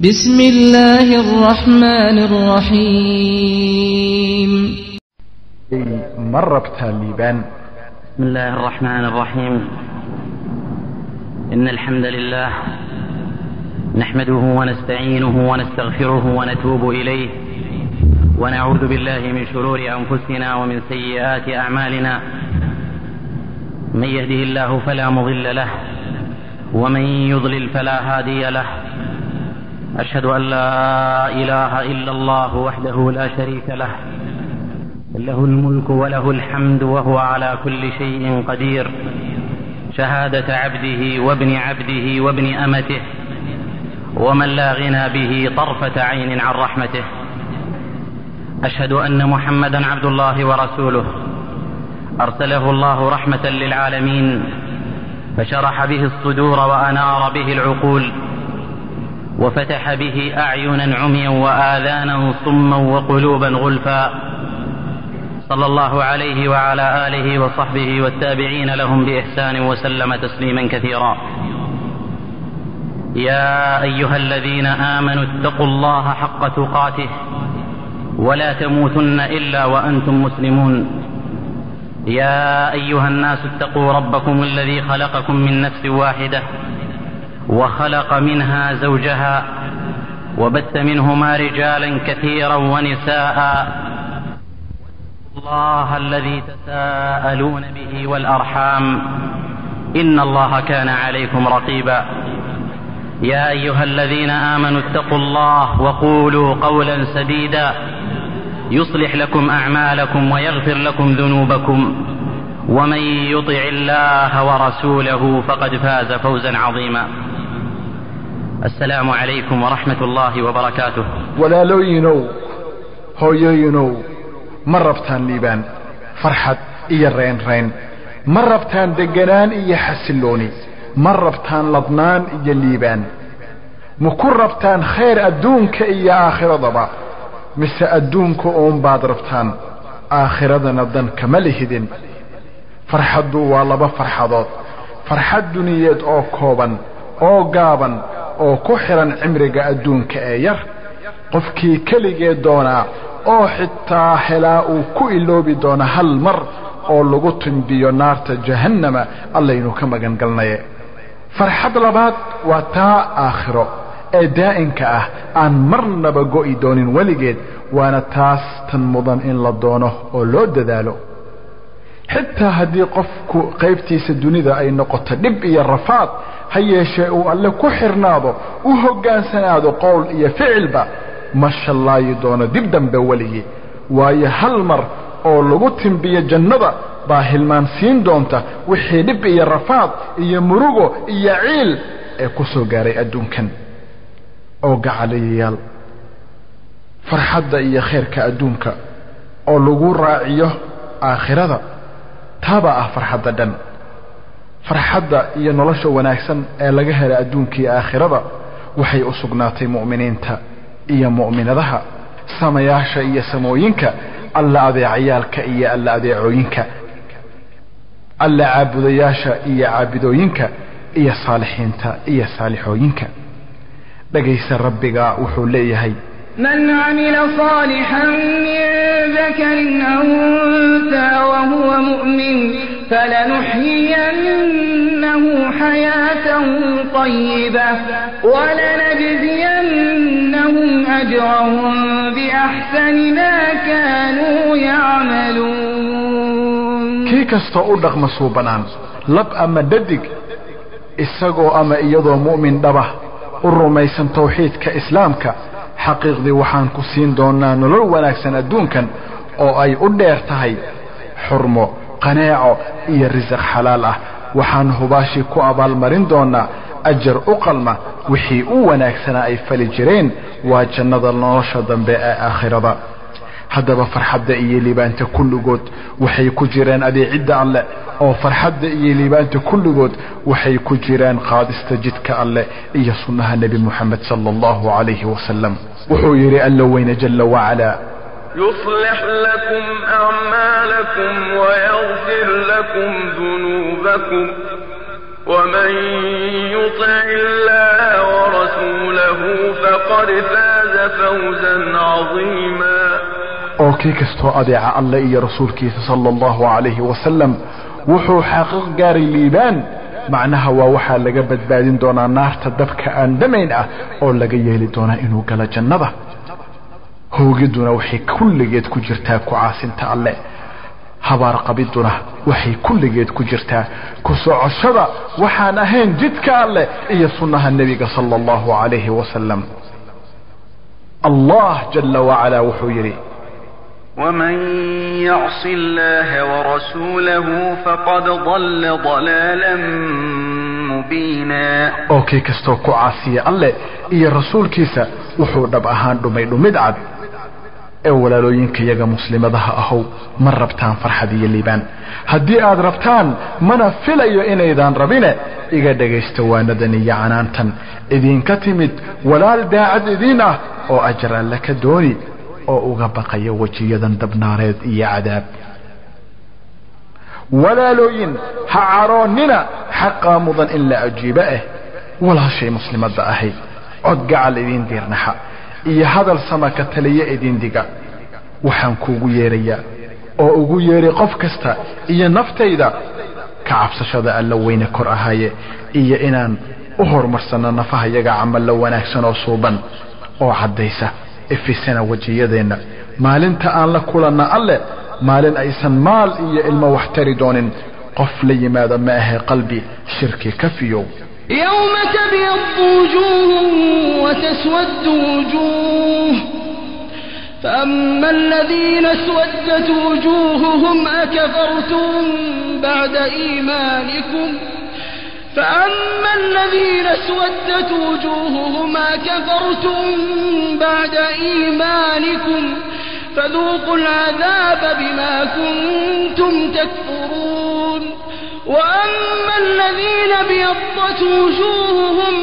بسم الله الرحمن الرحيم. مربتها الليبان. بسم الله الرحمن الرحيم. إن الحمد لله نحمده ونستعينه ونستغفره ونتوب إليه ونعوذ بالله من شرور أنفسنا ومن سيئات أعمالنا. من يهده الله فلا مضل له ومن يضلل فلا هادي له. أشهد أن لا إله إلا الله وحده لا شريك له، له الملك وله الحمد وهو على كل شيء قدير. شهادة عبده وابن عبده وابن أمته ومن لا غنى به طرفة عين عن رحمته. أشهد أن محمدا عبد الله ورسوله أرسله الله رحمة للعالمين، فشرح به الصدور وأنار به العقول، وفتح به أعينا عميا وآذانا صما وقلوبا غلفا. صلى الله عليه وعلى آله وصحبه والتابعين لهم بإحسان وسلم تسليما كثيرا. يا أيها الذين آمنوا اتقوا الله حق تقاته ولا تموتن إلا وأنتم مسلمون. يا أيها الناس اتقوا ربكم الذي خلقكم من نفس واحدة وخلق منها زوجها وبث منهما رجالا كثيرا ونساء. الله الذي تساءلون به والأرحام إن الله كان عليكم رقيبا. يا أيها الذين آمنوا اتقوا الله وقولوا قولا سديدا يصلح لكم أعمالكم ويغفر لكم ذنوبكم، ومن يطع الله ورسوله فقد فاز فوزا عظيما. السلام عليكم ورحمة الله وبركاته. ولا لوينو هويينو مربتان ليبان فرحت إيا رين رين، مربتان دقنان إيا حسلوني، مربتان لضنان إيا الليبان، مكربتان خير أدونك إيا آخر ضبا، مس أدونك أم بعد ربتان آخر ضن كملهدن. فرحدو والله بفرحضات فرحد دنيات أو كوبا أو قابا oo ku xiran cimriga adduunka ee yar. qofkii keligee doonaa oo xitaa helaa uu ku iloobi doona hal mar oo lagu timbiyo naarta jahannama, allaynu ka magan galnaye. farxad labaad waa taa aakhiro ee daa'inka ah, aan marnaba go'i doonin weligeed, waana taas tan mudan in la doono oo loo dadaalo. xitaa haddii qofku qaybtiisa dunida ay noqoto dhib iyo rafaad, ha yeeshee uu alle ku xirnaado, u hoggaansanaado qowl iyo ficilba, ma shallaayi doono dib dambe weligii. waayo hal mar oo lagu timbiyo jannada baa hilmaan siin doonta wixii dhib iyo rafaad iyo murugo iyo ciil ee ku soo gaaray adduunkan. oo gacalayayaal, farxadda iyo khayrka adduunka oo lagu raaciyo aakhirada, taabaa ah farxadda dhan. farxadda iyo nolosha wanaagsan ee laga hela adduunkii aakhirada waxay u sugnaatay mu'miniinta iyo mu'minadaha, samayaasha iyo samooyinka, alla adeecayaalka iyo alla adeecooyinka, alla caabudayaasha iyo caabidooyinka, iyo saalixiinta iyo saalixooyinka. dhagaysa rabbiga wuxuu leeyahay: من عمل صالحا من ذكر أو أنثى وهو مؤمن فلنحيينه حياة طيبة ولنجزينهم أجرهم بأحسن ما كانوا يعملون. kii kasta u dhaqma suubanaan, lab ama dhadig, isagoo ama iyadoo mu'min dhaba u rumaysan tawxiidka islaamka, xaqiiqdii waxaan ku siin doonaa nolol wanaagsan adduunkan oo ay u dheer tahay xurmo, qanaaco iyo risaq xalaal ah. waxaan hubaashii ku abaalmarin doonaa ajar u qalma wixii u wanaagsanaa ay fali jireen, waa jannada nolosha dambe ee aakhirada. haddaba farxadda iyo liibaanta kulligood waxay ku jiraan adeecidda alle, oo farxadda iyo liibaanta kulligood waxay ku jiraan qaadista jidka alle iyo sunnaha nebi muxamed sala allahu calayhi wasalam. wuxuu yidhi alla weyne jalla wacalaa: يصلح لكم أعمالكم ويغفر لكم ذنوبكم، ومن يطع الله ورسوله فقد فقد فاز فوزا عظيما oo kii kastoo adeeca alle iyo rasuulkiisa sallallahu alayhi wasallam wuxuu xaqiiq gaaray liibaan macnaha waa waxa laga badbaadin doonaa naarta dabka aan damayn ah oo laga yeeli doonaa inuu galo jannada hoogiduna waxay kulligeed ku jirtaa ku caasinta alle habaar qabiduna waxay kulligeed ku jirtaa ku socoshada waxaan ahayn jidka alle iyo sunnaha nabiga sallallahu alayhi wasallam Allah jalla wa ala wuxuu yiri ومن يعص الله ورسوله فقد ضل ضلالا مبينا اوكي كستو ku caasiya alle iyo rasuulkiisa wuxuu dhab ahaan dhumid cad ee walaalooyinka iyaga muslimadaha ahow ma rabtaan farxad iyo liibaan haddii aad rabtaan mana filayo inaydan rabine iga dhagaysta waanadan iyo canaantan idinka timid walaal daacad idin ah oo ajra alla ka dooni oo uga baqayo wajiyadan dabnaareed iyo cadaab walaalooyin ha caroonina xaqa mudan in la ajiiba walaashay muslimada ahay cod gacal idin diirnaxa iyo hadal sama ka taliye idin diga waxaan kuugu yeerayaa oo ugu yeeray qof kasta iyo naftayda ka cabsashada alla weyne kor ahaye iyo inaan u horumarsano nafahayaga camal la wanaagsan oo suuban oo cadaysa ifisana wajiyadeena maalinta aan la kulanna alle maalin aysan maal iyo ilmo wax tari doonin qof la yimaado ma ahe qalbi shirki kafiyo يوم تبيض وجوه وتسود وجوه فأما الذين اسودت وجوههم أكفرتم بعد إيمانكم فأما الذين اسودت وجوههم أكفرتم بعد إيمانكم فذوقوا العذاب بما كنتم تكفرون وأما الذين ابيضت وجوههم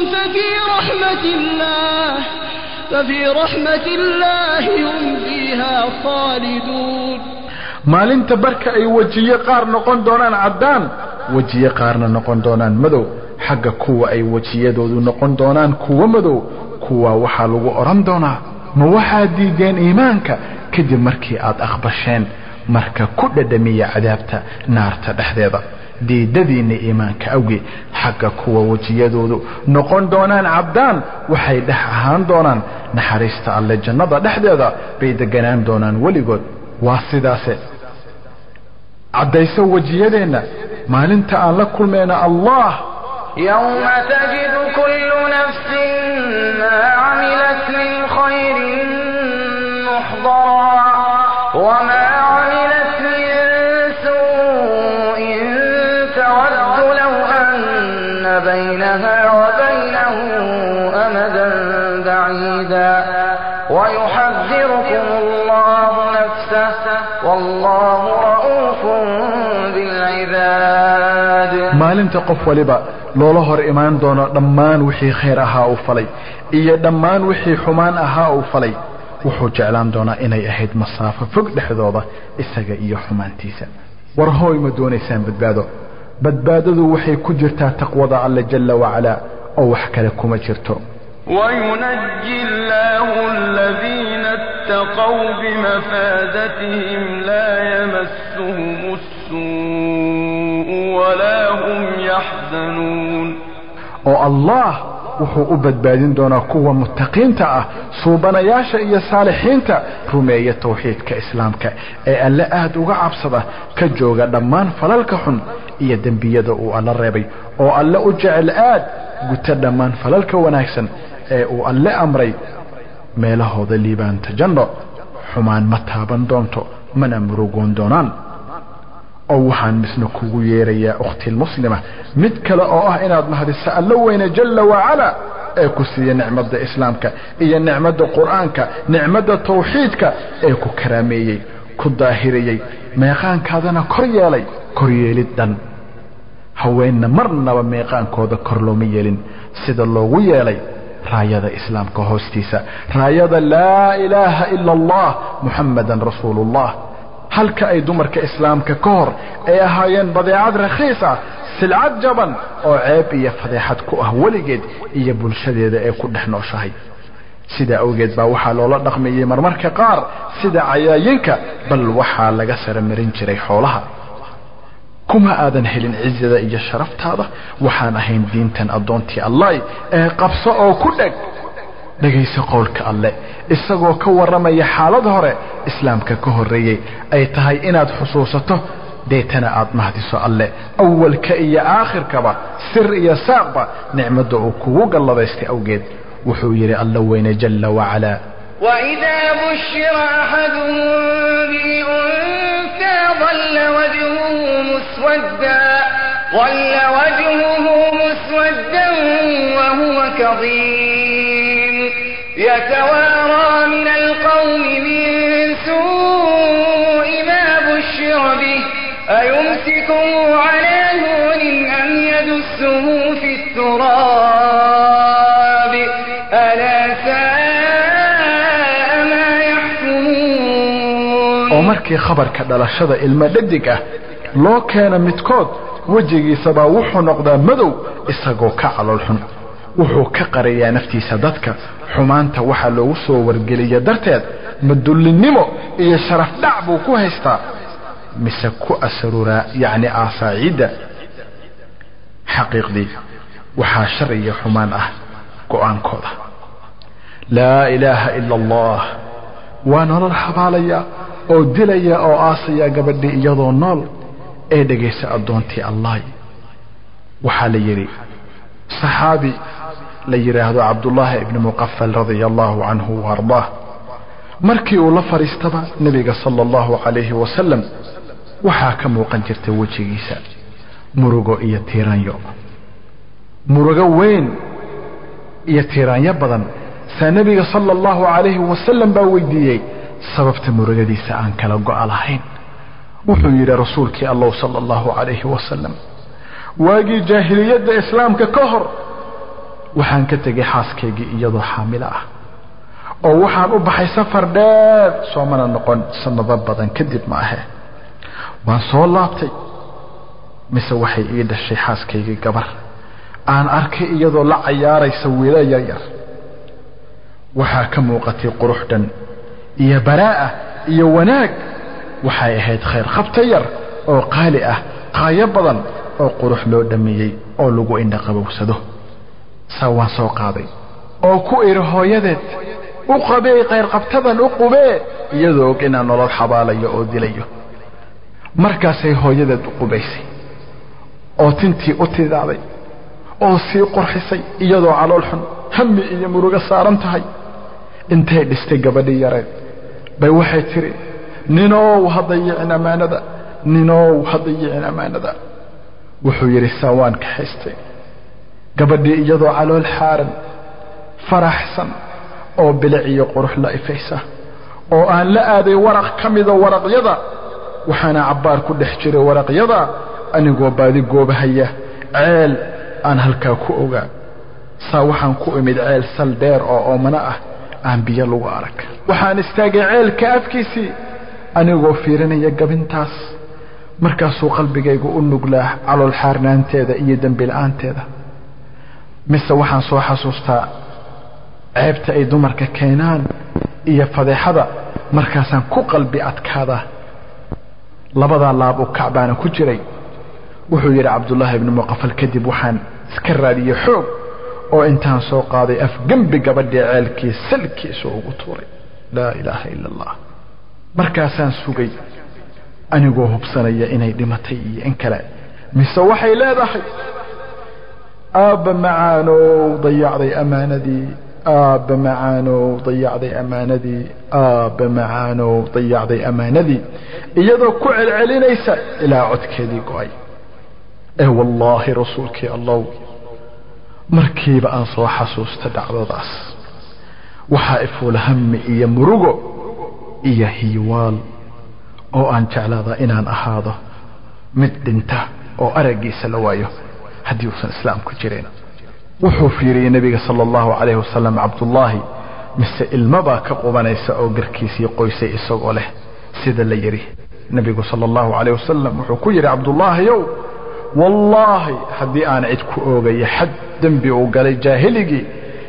ففي رحمة الله هم فيها خالدون maalinta barka ay wajiye qaar noqon doonaan cadaan wajiye qaarna noqon doonaan madow xagga kuwa ay wajiyadoodu noqon doonaan kuwa madow kuwa waxa lagu oran doonaa ma waxa diideen iimaanka kadib markii aad aqbasheen marka ku dhadhamiya cadaabta naarta dhexdeeda diidadiina iimaanka awgi xagga kuwa wajiyadoodu noqon doonaan cadaan waxay dhex ahaan doonaan naxariista alle jannada dhexdeeda bay deganaan doonaan weligood waa sidaase cadayso wajiyadeena maalinta aan la kulmeena Allah يوم تجد كل نفس ما عملت من خير محضرا وما عملت من سوء تود لو أن بينها وبينه أمدا بعيدا ويحذركم الله نفسه والله رؤوف بالعباد maalinta qof waliba loola hor imaan doono dhammaan wixii khayr ahaa uu falay iyo dhammaan wixii xumaan ahaa uu falay wuxuu jeclaan doonaa inay ahayd masaafo fog dhexdooda isaga iyo xumaantiisa war hooy ma doonaysaan badbaadadu waxay ku jirtaa taqwada alle jalla wa ala oo wax kale kuma jirto وينجي الله الذين اتقوا بمفازتهم لا يمسهم السوء ولا هم يحزنون oo Allah wuxuu u badbaadin doonaa kuwa muttaqiinta ah suubanayaasha iyo saalixiinta rumeeya tawxiidka islaamka ee alle aad uga cabsada ka jooga dhammaan falalka xun iyo dambiyada uu alla reebay oo alle u jecel aad guta dhammaan falalka wanaagsan ee uu alle amray meelahooda liibaanta janno xumaan ma taaban doonto mana murugoon doonaan oo waxaan misna kugu yeerayaa ukhti muslima mid kale oo ah inaad mahadiso alla weyne jalla wa ala ee ku siiya nicmada islaamka iyo nicmada quraanka nicmada tawxiidka ee ku karaameeyay ku daahiriyay meeqaankaadana kor yeelidan haweenna marnaba meeqaankooda kor looma yeelin sida loogu yeelay raayada islaamka hoostiisa raayada laa ilaaha illa allah muhammadan rasuulullah halka ay dumarka islaamka ka hor ay ahaayeen badeecad raqiis ah silcad jaban oo ceeb iyo fadeexad ku ah weligeed iyo bulshadeeda ee ku dhex nooshahay sida awgeed baa waxaa loola dhaqmayay marmarka qaar sida cayaayinka bal waxaa laga saramarin jiray xoolaha kuma aadan helin cizada iyo sharaftaada waxaan ahayn diintan adoontii Allah ee qabso oo ku dhag dhageyso qowlka alle isagoo ka waramaya xaalad hore islaamka ka horeeyay ay tahay inaad xusuusato deetana aad mahdiso alle awalka iyo aakhirkaba sir iyo saaqba nicmada uu kugu galladaystay awgeed wuxuu yiri alla weyne jalla wa ala وإذا بشر أحدهم بأنثى ظل وجهه مسودا وهو كظيم يتوارى من القوم من سوء ما بشر به أيمسكه على هون أم يدسه في التراب ألا ساء ما يحكمون ومركي خبرك دلشده ilma dhadig ah loo keena midkood wajigiisa baa wuxuu noqdaa madow isagoo ka calool xun wuxuu ka qariyaa naftiisa dadka xumaanta waxa loogu soo wargeliya darteed madullinimo iyo sharaf dhac buu ku haystaa mise ku asrura yaani aasaacida xaqiiqdi waxa shar iyo xumaan ah go'aankooda laa ilaaha illa allah wa nolol xabaalaya oo dilaya oo aasaya gabadhii iyadoo nool ee dhageysa adoontii Allah waxa la yiri saxaabi la yiraahdo Abdullah ibn Muqaffal radiyallahu anhu warda markii uu la fariistaba nabiga sallallahu alayhi wa sallam waxa ka muuqan jirtay wajigiisa murugo iyo tiiraanyo murugo weyn iyo tiiraanyo badan nabiga sallallahu alayhi wa sallam baa weydiiyay sababta murugadiisa aan kala go'o lahayn wuxuu yiri rasuulkii Allah sallallahu alayhi wa sallam waagi jaahiliyada islaamka ka hor waxaan ka tagay xaaskayga iyadoo xaamil ah oo waxaan u baxay safar dheer soo mana noqon sanado badan kadib ma aha waan soo laabtay mise waxay ii dhashay xaaskayga gabar aan arkay iyadoo la ciyaaraysa wiilal yar waxa ka muuqatay quruxdan iyo baraa iyo wanaag waxay ahayd khayr qabta yar oo qaali ah qaaya badan oo qurux loo dhamiyay oo lagu indha qabowsado sawaan soo qaaday oo ku iri hooyadeed u qabay khayr qabtadan u qubee iyadoo inaan nolol xabaalayo oo dilayo markaasay hooyadeed u qubaysay oo tintii u tidaaday oo sii qurxisay iyadoo calool xun hammi iyo muruga saaran tahay intay dhistay gabadhii yareed bay waxay tiri ninoo hadayeen amaanada wuxuu yiri sawaan ka haystay gabadhii iyadoo calool xaaran faraxsan oo bilic iyo qurux la ifaysa oo aan la aaday waraq kamida waraqyada waxaana cabbaar ku dhex jiray waraqyada anigoo baadi goobahaya ceel aan halkaa ku ogaa saa waxaan ku imid ceel sal dheer oo oomana ah aan biyo lagu arag waxaan istaagay ceelka afkiisii anigoo fiirinaya gabintaas markaasuu qalbigaygu u nuglaa calool xaarnaanteeda iyo dambi la'aanteeda mise waxaan soo xasuustaa ceebta ay dumarka keenaan iyo fadeexada markaasaan ku qalbi adkaada labada laab u kacbaana ku jiray wuxuu yiri Abdullah ibn Muqaffal kadib waxaan iska raadiyay xoog oo intaan soo qaaday af gambi gabadhii ceelkii salkiisa ugu tuuray la ilaaha illa allah markaasaan sugay anigoo hubsanaya inay dhimatay iyo in kale mise waxay leedahay aaba macaano dayacday amaanadii aaba macaano dayacday amaanadii aaba macaano dayacday amaanadii iyadoo ku celcelinaysa ilaa codkeedii go'ay wallahi rasuulkii Allah markiiba aan soo xasuusta dhacdadaas waxa ifuul hammi iyo murugo iyo hiiwaal oo aan jeclaada inaan ahaado mid dhinta oo aragiisa la waayo haddii uusan islaamku jirin wuxuu fiiriyay nabiga sallallahu alayhi wasallam Abdullah mise ilmaba ka qubanaysa oo garkiisii qoysay isagoo leh sida la yiri nabiga sallallahu alayhi wasallam wuxuu ku yiri Abdullah yow wallahi haddii aan cid ku oogay xad dambi oo galay jaahiligi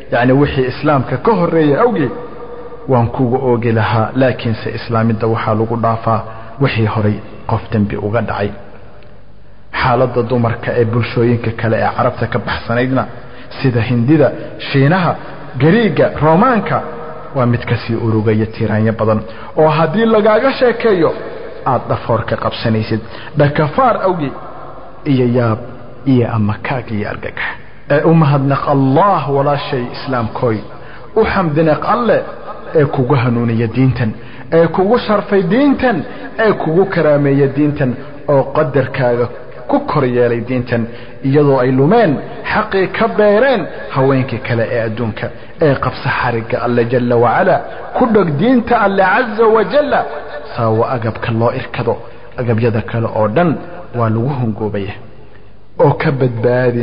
يعني وحي إسلامك كهرية أوجي وانكوغو أوجي لها لكن سإسلام الدوحة لغو دافا وحي هري قفتن بأغد عي حالة دومرك أي بلشوينك كلا عربتك بحسنيدنا سيدا هنديدا شينها غريقة رومانكا ومتكسي أوروغية تيران يبضن وهدي لغاقا شاكيو aad dhafoorka qabsanaysid dhakafaar awgi iyo yaab iyo ama kaag iyo argagax u mahadnaq Allah wala shay islaamkooy u xamdinaq alle ee kugu hanuuniya diintan ee kugu sharfay diintan ee kugu karaameeya diintan oo qadarkaaga ku koryeelay diintan iyadoo ay lumeen xaqi ka beereen haweenkii kale ee adduunka ee qabsa xariga alle jalla wa ala ku dhag diinta alle azza wa jalla saawa agabka loo irkado agabyada kale oo dhan waa lagu hungoobaya oo ka badbaadi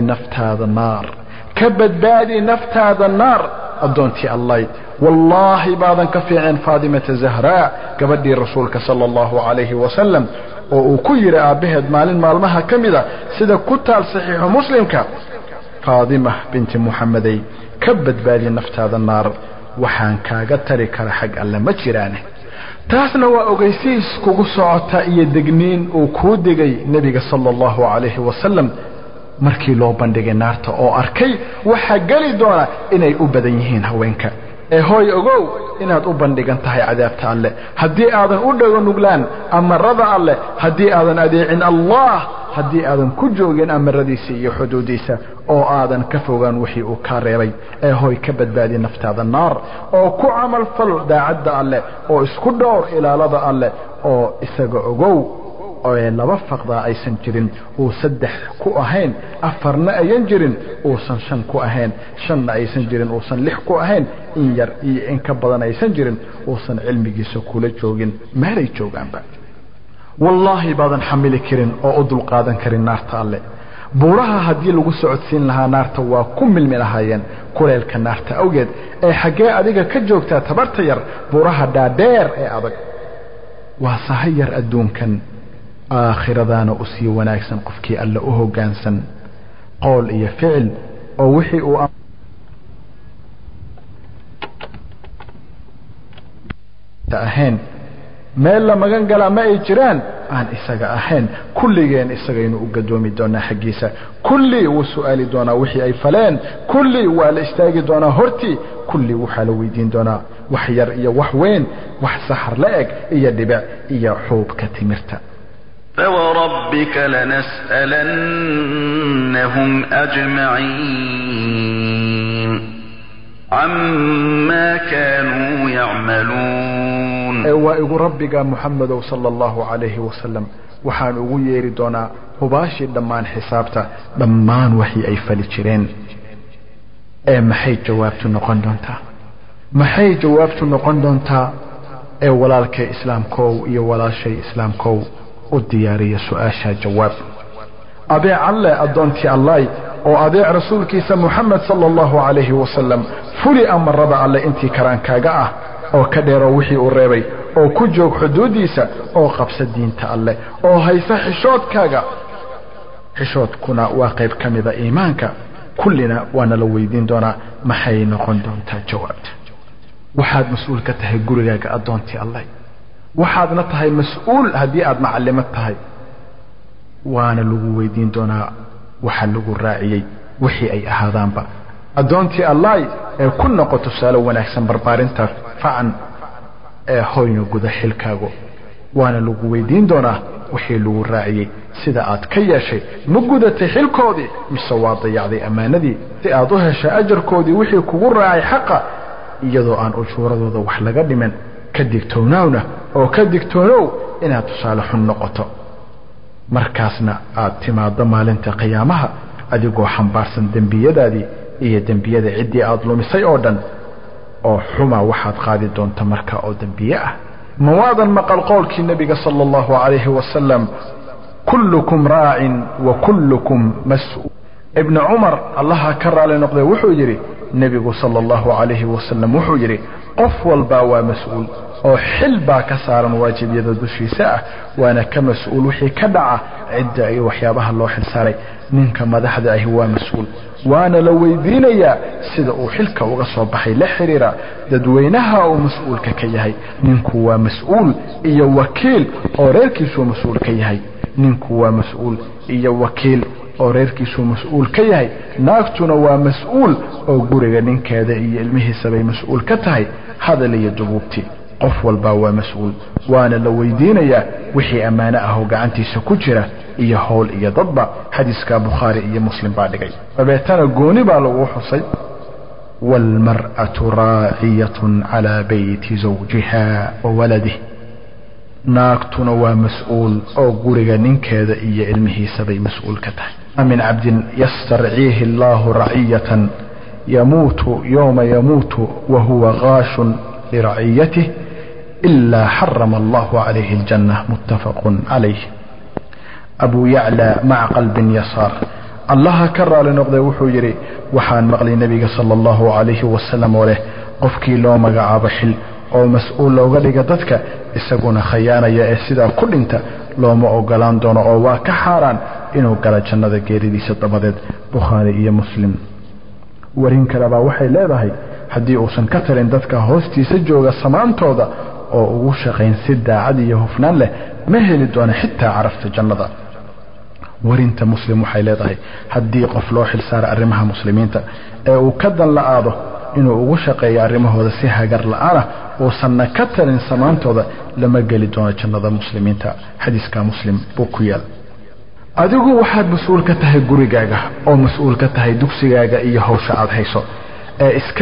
naftaada naar adoontii allah wallahi baadan ka fiicin faadimata zahra gabadhii rasuulka sallallahu alayhi wa sallam oo uu ku yiri aabaheed maalin maalmaha kamida sida ku taal saxiix muslimka faadima binti muhammaday ka badbaadi naftaada naar waxaan kaaga tari kara xaq alla ma jiraane taasna waa ogeysiis kugu socota iyo degniin uu ku digay nabiga sallallahu alayhi wa sallam markii loo bandhigay naarta oo arkay waxa gali doona inay u badan yihiin haweenka ee hooy ogow inaad u bandhigan tahay cadaabta alle haddii aadan u dhago nuglaan amarada alle haddii aadan adeecin allah haddii aadan ku joogin amaradiisa iyo xuduudiisa oo aadan ka fogaan wixii uu ka reebay ee hooy ka badbaadi naftaada naar oo ku camal fal daacadda alle oo isku dhowr ilaalada alle oo isaga ogow oo laba faqda aysan jirin oo saddex ku ahayn afarna ayan jirin oo shan ku ahayn shanna aysan jirin oo lix ku ahayn in yar iyo in ka badan aysan jirin oo cilmigiisa kula joogin meelay joogaanba wallahi baadan xamili karin oo dul qaadan karin naarta alle buuraha hadii lagu socodsiin lahaa naarta waa ku milmi lahaayeen kuleelka naarta awgeed ee xagee adiga ka joogtaa tabarta yar buuraha dhaadheer ee adag waa sahayar adduunkan آخردان أسي وناكسن قفكي ألا أهو جانسن قول إيا فعل أو وحي أو تأهين ما إلا مغان قلا ما إجران عن إساقا أهين كل جين إساقين أقدومي دونا حقيسا كل وسؤالي دونا وحي أي فلان كل والإستاقي دونا هرتي كل وحالوي دين دونا وحير إيا وحوين وحسحر لأك إيا دبع إيا حوب كتمرتا فوربك لنسألنهم أجمعين عما كانوا يعملون وإيقو ربك محمد صلى الله عليه وسلم وحان أقول يري دونا هباشي دمان حسابته دمان وحي أي فلتشرين محي جوابتو نقون دونتا محي جوابتو نقون دونتا ولالك إسلام كو ولا شيء إسلام كو الديارية سؤاشا جواب أبيع الله أدونتي الله وأبيع رسولك محمد صلى الله عليه وسلم فلي أمر ربع الله انتي كران كاقاه أو كدير وحي الربي أو كجوك حدوديسا أو قبس الدين تأله أو هيسا حشوت كاقا حشوت كنا واقب كمذا إيمانك كلنا وانا لو يدين دونا محي نقون دونتا جواب وحاد مسؤول كتهي قرقاق أدونتي الله waxaad na tahay mas'uul hadii aad macallimad tahay waana lagu weydiin doonaa waxa lagu raaciyay wixii ay ahaadaanba adoontii allah ee ku noqoto saalo wanaagsan barbaarinta facan ee hooyno guda xilkaago waana lagu weydiin doonaa wixii lagu raaciyay sida aad ka yeeshay ma gudatay xilkoodii mise waa dayacday amaanadii si aad u heshay ajarkoodii wixii kugu raacay xaqa iyadoo aan ujuuradooda wax laga dhiman كديكتوناونا أو كديكتونو إنها تصالح النقطة مركزنا تماد مالنت قيامها أديقو حنبارسن دنبية دادي إيه دنبية دا عدي أظلمي سيئودا أو حما واحد قادي دون تمركا أو دنبية مواضا مقال قولك النبي صلى الله عليه وسلم كلكم راع وكلكم مسؤول ابن عمر الله كرر لنقضي وحو يري النبي صلى الله عليه وسلم وحو يري قف والبا مسؤول oo xil baa ka saaran waajibiyada dushiisa ah waana ka mas'uul wixii ka dhaca cidda ay waxyaabaha loo xil saaray ninka madaxda ah waa mas'uul waana la weydiinayaa sida uu xilka uga soo baxay la xiriira dadweynaha oo mas'uulka ka yahay ninku waa mas'uul iyo wakiil oo reerkiisu mas'uul ka yahay ninku waa mas'uul iyo wakiil oo reerkiisu mas'uul ka yahay naagtuna waa mas'uul oo guriga ninkeeda iyo ilmihiisa bay mas'uul ka tahay hadal iyo dubuubti qof walba waa mas'uul waana la weydiinayaa wixii amaana ah oo gacantiisa ku jira iyo howl iyo dadba xadiiska Bukhari iyo Muslim baa dhigay babeetana gooni baa lagu xusay wal mar'atu ra'iyatun ala bayti zawjiha wa waladihi naagtuna waa mas'uul oo guriga ninkeeda iyo ilmihiisa bay mas'uul ka tahay min abdin yastar'ihi Allah ra'iyatan yamutu yawma yamutu wa huwa ghashun لرعيته إلا حرم الله عليه الجنة متفق عليه أبو يعلى مع قلب يسار الله كرر لنقضي وحو يري وحان مغلي نبي صلى الله عليه وسلم وله قفكي لو مقعاب حل أو مسؤول لو غلق ددك إساقون خيانا يا إسيدا كل انت لو ما أقلان دون أو كحاران إنه قال جنة غيري دي ستبادد بخاري يا مسلم ورين كربا وحي لا بهي haddii uusan ka tarin dadka hoostiisa jooga samaantooda oo ugu shaqayn si daacad iyo hufnaan leh ma heli doona xitaa carafta jannada warinta muslim waxay leedahay haddii qof loo xil saaro arrimaha muslimiinta ee uu ka dan la'aado inuu ugu shaqeeyo arrimahooda si hagar la'aan uusan ka tarin samaantooda lama geli doono jannada muslimiinta xadiiska muslim buu ku yaal adigu waxaad mas'uul ka tahay gurigaaga oo mas'uul ka tahay dugsigaaga iyo hawsha aad hayso iska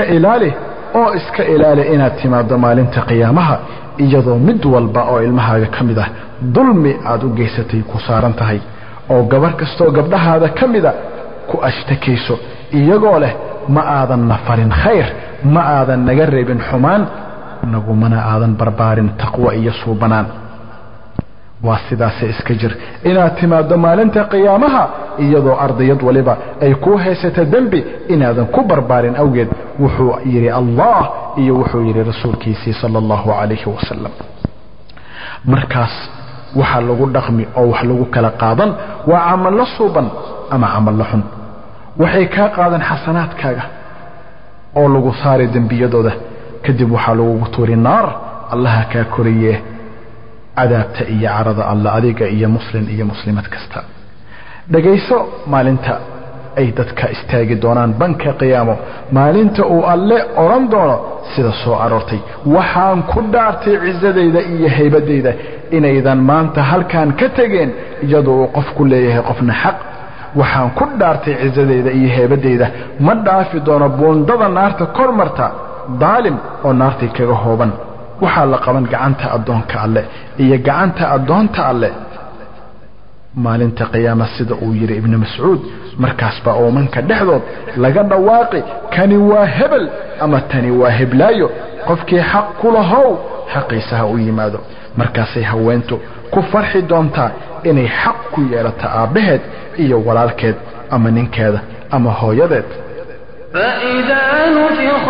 ilaali inaad timaado maalinta qiyaamaha iyadoo mid walba oo ilmahaaga kamid ah dulmi aad u geysatay ku saaran tahay oo gabar kastoo gabdhahaada kamida ku ashtakayso iyagoo leh ma aadan nafarin khayr ma aadan naga reebin xumaan nagumana aadan barbaarin taqwa iyo suubanaan waa sidaas iska jir inaad timaado maalinta qiyaamaha iyadoo ardayad waliba ay ku haysato dambi inaadan ku barbaarin awgeed wuxuu yiri Allah iyo wuxuu yiri rasuulkiisa sallallahu alayhi wasallam markaas waxa lagu dhaqmi oo wax lagu kala qaadan waa amal suuban ama amal xun waxay ka qaadan xasanaadkaaga oo lagu saari dambiyadooda kadib waxa lagu tuuri naar Allah ka koriye عذابت إيا عرض الله عليك إيا مسلم إيا مسلمات كستا dhagayso maalinta ay dadka istaagi doonaan banka qiyaamo maalinta uu alle oran doono sida soo aroortay waxaan ku dhaartay ciisadeyda iyo haybadeyda inaydan maanta halkaan ka tageen iyadoo qof ku leeyahay qofna xaq waxaan ku dhaartay ciisadeyda iyo haybadeyda ma dhaafi doono boondada naarta kormarta daalim oo naartii kaga hooban waxaa la qaban gacanta adoonka alle iyo gacanta adoonta alle maalinta qiyaama sida uu yiri ibn mas'uud markaas baa oo manka dhexdood laga dhawaaqi kani waa hebel ama tani waa heblaayo qofkii xaq ku lahow xaqiisa u yimaado markaasay haweentu ku farxi doontaa inay xaq ku yeelato aabaheed iyo walaalkeed ama ninkeeda ama hooyadeed فإذا نفخ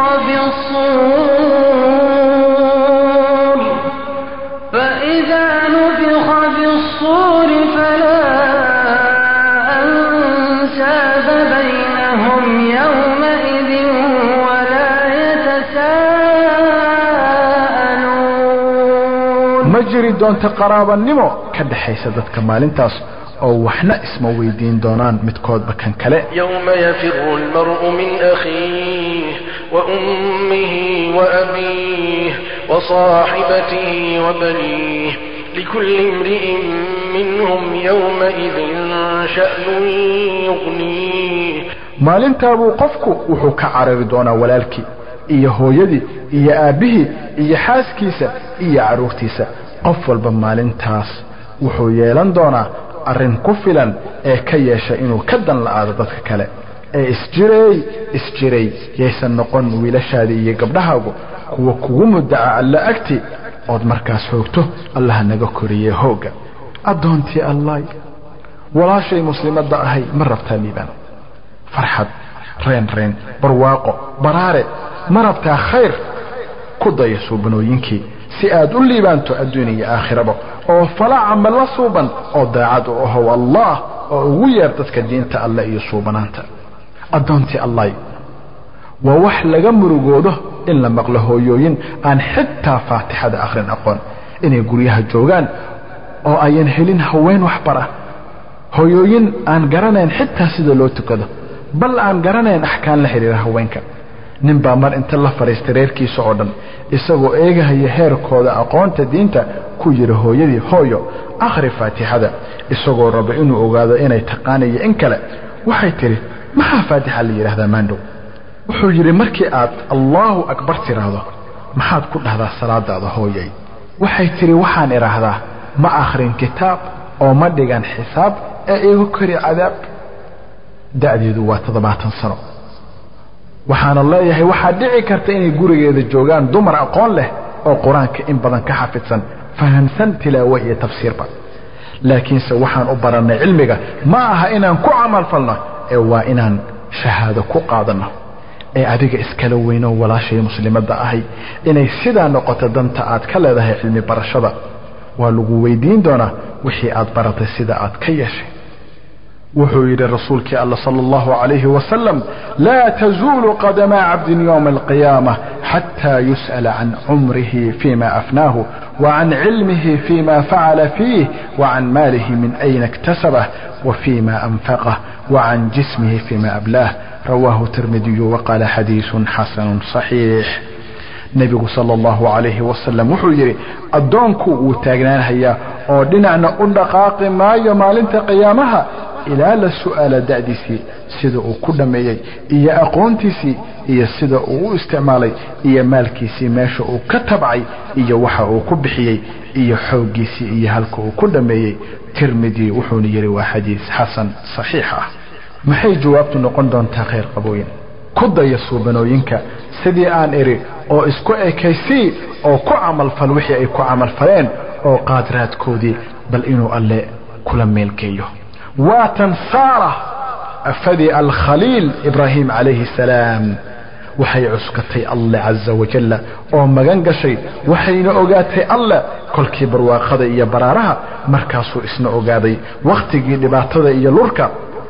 بالصور فلا أنساب بينهم يومئذ ولا يتساءلون مجري دون تقرابا النمو كدحيس دتك مالنتاس أو وحنا اسمه ويدين دونان متكود بكن كلا يوم يفر المرء من أخيه وأمه وأبيه وصاحبته وبنيه لكل امرئ منهم يومئذ شأن يغنيه maalinta buu qofku wuxuu ka carari doonaa walaalkii iyo hooyadii iyo aabihi iyo xaaskiisa iyo caruurtiisa qof walba maalintaas wuxuu yeelan doonaa arrin ku filan ee ka yeesha inuu ka dan la'aado dadka kale ee isjiray yeysan noqon wiilashaadii iyo gabdhahaagu kuwa kugu muddaca alla agti ood markaas hoogto Allah naga koriye hooga adoontii Allah walaashay muslimadda ahay ma rabtaa liibaan farxad reen barwaaqo baraare marabtaa khayr ku daya suubanooyinkii si aad u liibaanto adduun iyo aakhiraba oo fala camal la suuban oo daacad u ahow allah oo ugu yeer dadka diinta alle iyo suubanaanta addoontii allah waa wax laga murugoodo in la maqlo hooyooyin aan xitaa faatixada akhrin aqoon inay guryaha joogaan oo ayan helin haween waxbara hooyooyin aan garanayn xitaa sida loo tukado bal aan garanayn axkaan la xiriira haweenka nin baa mar inta la fariistay reerkiisa oo dhan isagoo eegahaya heerkooda aqoonta diinta ku yiri hooyadii hooyo akhri faatixada isagoo raba inuu ogaado inay taqaanayo in kale waxay tiri maxaa faatixa la yiraahdaa maandhow wuxuu yiri markii aad allahu akbar tiraahdo maxaad ku dhahdaa salaadaada hooyay waxay tiri waxaan iraahdaa ma akhrin kitaab oo ma dhigan xisaab ee igu kari cadaab da'deedu waa 70 sano waxaana leeyahay waxa dhici karta inay gurigeeda joogaan dumar aqoon leh oo quraanka in badan ka xafidsan fahamsan tilaawa iyo tafsiirba laakiinse waxaan u baranay cilmiga ma aha inaan ku amal falno ee waa inaan shahaado ku qaadano ee adiga iskala weyno walaashay muslimada ahay inay sidaa noqoto danta aad ka leedahay cilmi barashada waa lagu weydiin doonaa wixii aad baratay sida aad ka yeeshay wuxuu yiri rasuulkii Allah sallallahu alayhi wa sallam la tazulu qadama 'abdin yawm al-qiyamah hatta yus'ala 'an 'umrihi fima afnahu wa 'an 'ilmihi fima fa'ala fihi wa 'an malihi min ayna iktasabahu wa fima anfaqahu wa 'an jismihi fima ablahu rawahu Tirmidhi wa qala hadithun hasanun sahih nabigu sallallahu alayhi wa sallam wuxuu yiri adoonku uu taagnaanaya oo dhinacna u dhaqaaqi maayo maalinta qiyaamaha إلى السؤال دادسي سيدا وكدميي إيا أقونتيسي إيا سيدا واستعمالي إيا مالكيسي ماشا وكتبعي إيا وحا وكبحيي إيا حوقيسي إيا هالكو وكدميي ترمدي وحوني يري حديث حسن صحيحة محي جوابتو نقول دون تاخير قبوين كدا يصوبنوينكا سيدي آن إري أو إسكو إيكيسي أو كو عمل فالوحي أي كو عمل فلين أو قادرات كودي بل إنو ألي كل ميلكيو وتنصاره أفدي الخليل إبراهيم عليه السلام وحي عسكتي الله عز وجل ومغان قشي وحين أغاتي الله كل كبر واخذي إيا برارها مركاسو اسنا أغادي وقتي لباتذي إيا لوركا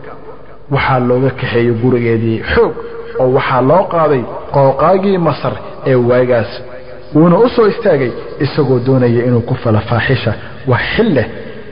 وحالوغا كحي قرقيدي حوق أو وحالو قاضي قوقاقي مصر إيو وايقاس وانا أسو استاقي إساقو دوني إنو كفل فاحشة وحله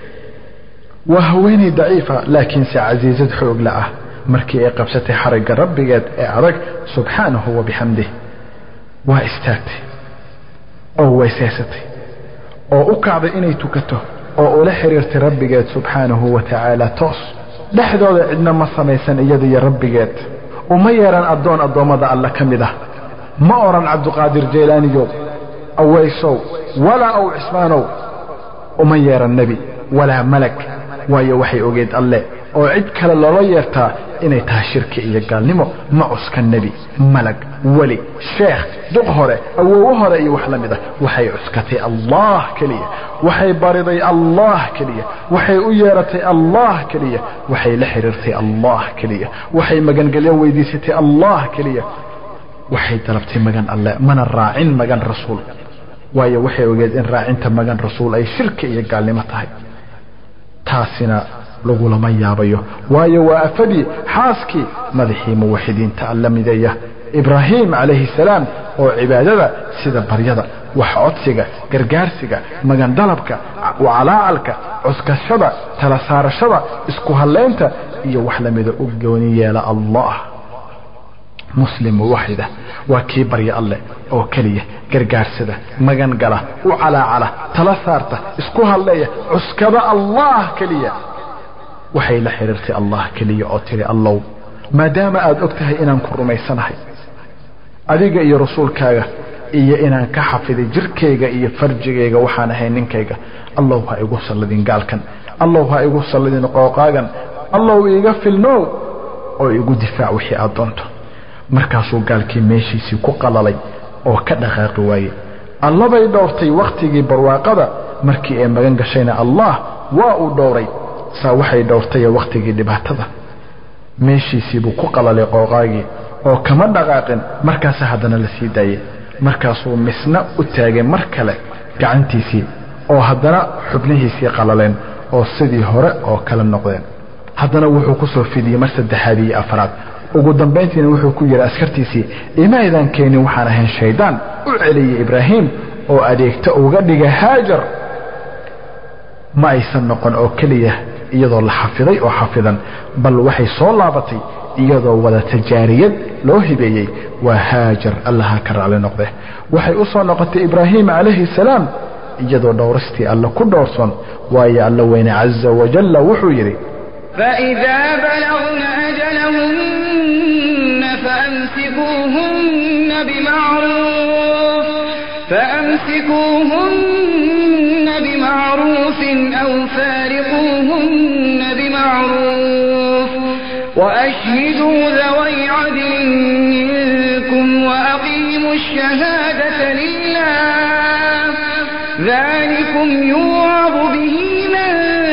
وهويني ضعيفة لكن عزيزة حوق لأه مركي قبستي حرق ربي قد اعرق سبحانه وبحمده واستاكتي او ويساستي او اقعد اني تكته او لحريرت ربي قد سبحانه وتعالى توس لحظة عندنا مصميسان ايدي ربي قد وما يران الدون الضومضة الله كمده ما أران عبد القادر جيلاني جو او ويسو ولا او عثمانو وما يران النبي ولا ملك waayo waxay ogeed alle oo cid kale loo yeertaa inay tahay shirki iyo gaalnimo ma uska nabi malag wali sheekh duq hore awoow hore iyo wax lamida waxay uskatay allah kaliya waxay bariday allah kaliya waxay u yeeratay allah kaliya waxay la xiriirtay allah kaliya waxay magan galyo weydiisatay allah kaliya waxay talabtay magan alle mana raacin magan rasuul waayo waxay ogeed in raacinta magan rasuul ay shirki iyo gaalnimo tahay taasina lagu lama yaabayo waayo waa afadi xaaski madaxii muwaxidiin ta'allamidaya ibraahim alayhi salaam oo cibaadada sida baryada wax codsiga gargaarsiga magan dalabka wacalaalka cuskashada tala saarashada isku haleenta iyo wax lamida u gooni yeela allah مسلم واحدة وكي بري الله أو كلية قرقارسدة مغان قلا وعلى تلثارته اسكوها اللي عسكب الله كلية وحي لحررتي الله كلية أو تري الله ما دام أدوكتها إنان كرميسانهي أديق إيا رسول كاغا إيا إنان كحفظ جركيغا إيا فرجيغا وحانهي ننكيغا الله ها يقصر الذين قال كان الله ها يقصر الذين قوقاغا الله يغفل نو أو يقول دفاع وحي أدونته markaasuu gaalkii meeshiisii ku qalalay oo ka dhaqaaqi waayey alla bay dhowrtay waqtigii barwaaqada markii ay magan gashayna allah waa uu dhowray saa waxay dhowrtay waqtigii dhibaatada meeshiisii buu ku qalalay qooqaagii oo kama dhaqaaqin markaas haddana la sii daayay markaasuu misna u taagay mar kale gacantiisii oo haddana xubnihiisii qalaleen oo sidii hore oo kala noqdeen haddana wuxuu ku soo fidiyey mar saddexaad iyo afraad ugu dambayntiina wuxuu ku yidhi askartiisii imaydaan keenin waxaan ahayn shaydaan u celiyey ibraahim oo adeegta uga dhigay haajar ma aysan noqon oo keliya iyadoo la xafiday oo xafidan bal waxay soo laabatay iyadoo wada tajaariyad loo hibeeyey waa haajar allaha ka raali noqde waxay u soo noqotay ibraahim calayhi salaam iyadoo dhowristii alla ku dhowrson waayo alla weyne caza wajalla wuxuu yidhi فإذا بلغن أجلهن فأمسكوهن بمعروف أو فارقوهن بمعروف وأشهدوا ذوي عدل منكم وأقيموا الشهادة لله ذلكم يوعظ به من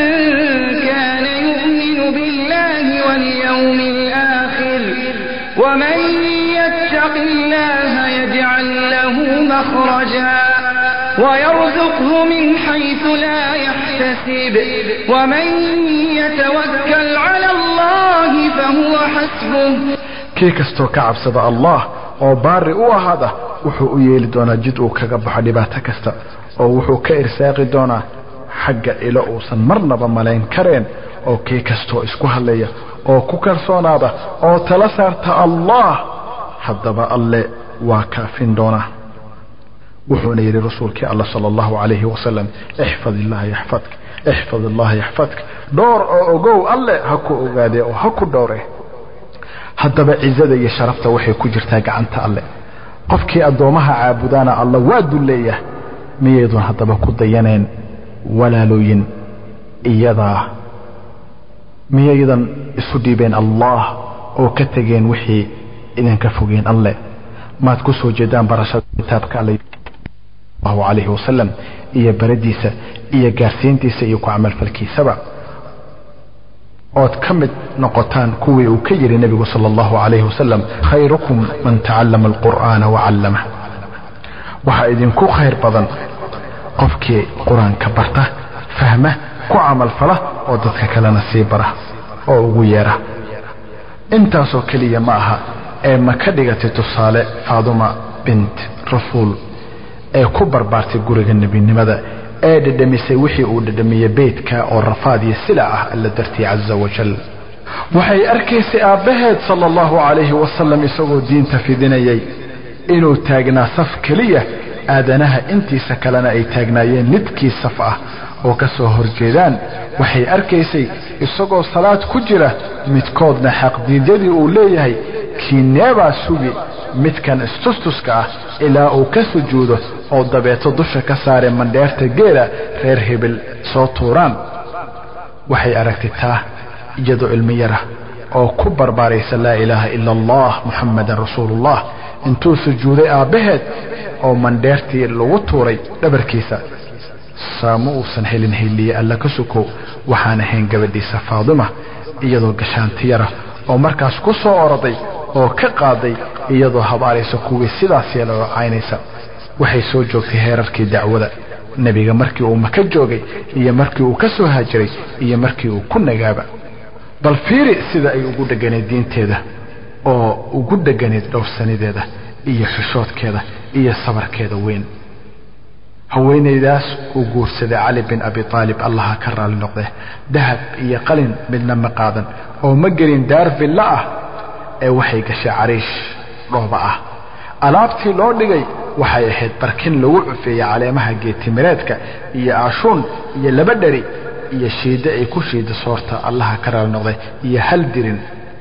كان يؤمن بالله واليوم الآخر ومن يتق الله يجعل له مخرجا ويرزقه من حيث لا يحتسب ومن يتوكل على الله فهو حسبه kii kastoo ka cabsada allah oo baari u ahaada wuxuu u yeeli doonaa jid uu kaga baxo dhibaato kasta oo wuxuu ka irsaaqi doonaa xagga ilo uusan marnaba malayn kareen oo kii kastoo isku hadlaya oo ku kalsoonaada oo tala saarta allah haddaba alle waa kaafin doonaa wuxuuna yidhi rasuulkii alla sala allahu calayhi wasalam ixfad illaha yaxfadka ixfad illaha yaxfadka dhowr oo ogow alle ha ku ogaadee oo ha ku dhowre haddaba cizada iyo sharafta waxay ku jirtaa gacanta alle qofkii addoomaha caabudaana alla waa dulleeyah miyaydun haddaba ku dayaneen walaalooyin iyadaa miyaydan isu dhiibeen allah oo ka tegeen wixii idinka fogeen alle maad ku soo jeedaan barashada kitaabka alle sallallahu alayhi wasallam iyo baradiisa iyo gaarsiintiisa iyo ku camalfalkiisaba ood ka mid noqotaan kuwii uu ka yiri nabigu sallallahu alayhi wasallam khayrukum man ta'allama alqur'ana wa 'allama waxa idinku khayr badan qofkii quraanka barta fahma ku camal fala oo dadka kalena sii bara oo ugu yeera intaasoo kaliya ma aha ee ma ka dhigatay tusaale Faaduma bint Rasuul ee ku barbaartay guriga nabinimada ee dhadhamisay wixii uu dhadhamiyay beedka oo rafaad iyo sila ah alla dartii azza wa jal waxay arkaysay aabaheed sallallahu alayhi wasallam isagoo diinta fidinayay inuu taagnaa saf kaliya aadanaha intiisa kalena ay taagnaayeen lidkii saf ah oo ka soo horjeedaan waxay arkaysay isagoo salaad ku jira midkoodna xaqdiidadii uu leeyahay kiineeba sugi midkan istustuska ah ilaa uu ka sujuudo oo dabeeto dusha ka saare mandheerta geela reer hebel soo tuuraan waxay aragtay taa iyadoo ilmi yara oo ku barbaaraysa laa ilaaha ila allah muhammadan rasuulullah intuu sujuuday aabaheed oo mandheertii lagu tuuray dhabarkiisa saamu uusan helin heliye alla ka suko waxaan ahayn gabadhiisa Faaduma iyadoo gashaanti yara oo markaas ku soo oroday oo ka qaaday iyadoo habaaraysa kuwii sidaas yeelay caynaysa waxay soo joogtay heerarkii dacwada nabiga markii uu Maka joogay iyo markii uu ka soo haajiray iyo markii uu ku nagaaba bal fiiri sida ay ugu dhaganay diinteeda oo ugu dhaganay dhowrsanideeda iyo xishoodkeeda iyo sabarkeeda weyn haweenaydaas uu guursaday Ali bin Abi Talib Allah ka raali noqde dahab iyo qalin midna ma qaadan oo ma gelin daar villa ah ee waxay gashay cariish dhooba ah alaabtii loo dhigay waxay ahayd barkin lagu cufeeyay caleemaha geetimireedka iyo aashuun iyo laba dhari iyo shiida ay ku shiida soorta Allah ka raali noqde iyo hal dirin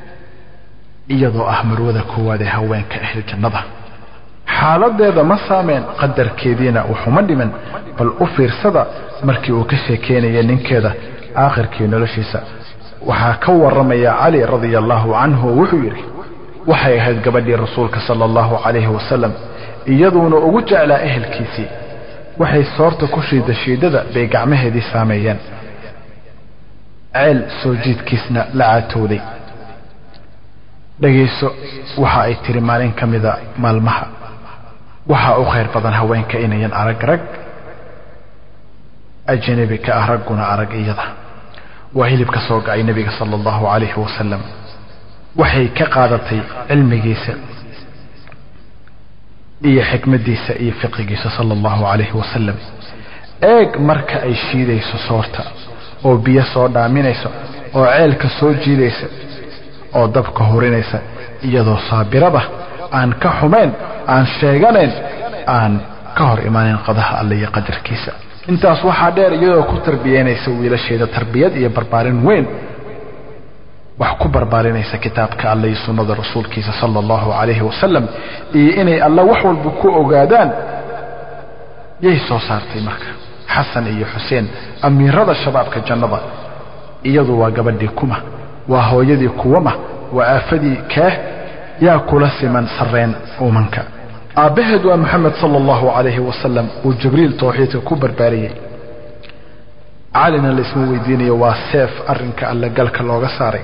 iyadoo ah marwada koowaad ee haweenka ahli jannada xaaladeeda ma saameen qadarkeediina wuxuma dhiman bal u fiirsada markii uu ka sheekeynayay ninkeeda aakhirkii noloshiisa waxaa ka waramaya Ali radiyallahu anhu wuxuu yiri waxay ahayd gabadhii rasuulka sallallahu alayhi wasallam iyaduna ugu jeclaa ehelkiisii waxay soorta ku shiidada bay gacmaheedii saameeyeen ceel soo jiidkiisna la caatooday dhageyso waxa ay tiri maalin kamida maalmaha waxa uu khayr badan haweenka inayan arag rag ajnabi ka araguna arag iyada waa hilibka soo gacay nabiga sallallahu alayhi wasallam waxay ka qaadatay cilmigiisa iyo xikmadiisa iyo fiqigiisa sallallahu alayhi wasallam eeg marka ay shiidayso soorta oo biyo soo dhaaminayso oo ceelka soo jiidaysa oo dabka horinaysa iyadoo saabirada aan ka xumeyn aan sheeganayn aan ka hor imaanin qadaha alle iyo qadarkiisa intaas waxaa dheer iyadoo ku tarbiyeynaysa wiilasheeda tarbiyad iyo barbaarin weyn wax ku barbaarinaysa kitaabka alle iyo sunnada rasuulkiisa sallallahu alayhi wasallam iyo inay alla wax walba ku ogaadaan yay soo saartay marka xasan iyo xuseen amiirada shabaabka jannada iyadu waa gabadhii kuma waa hooyadii kuwama waa aafadii kaah yaa kula siman sareen umanka aabaheed waa maxamed sallallahu alayhi wasallam oo jibriil tawxiidka ku barbaariyay calina la ismu weydiinayo waa seef arrinka alla galka looga saaray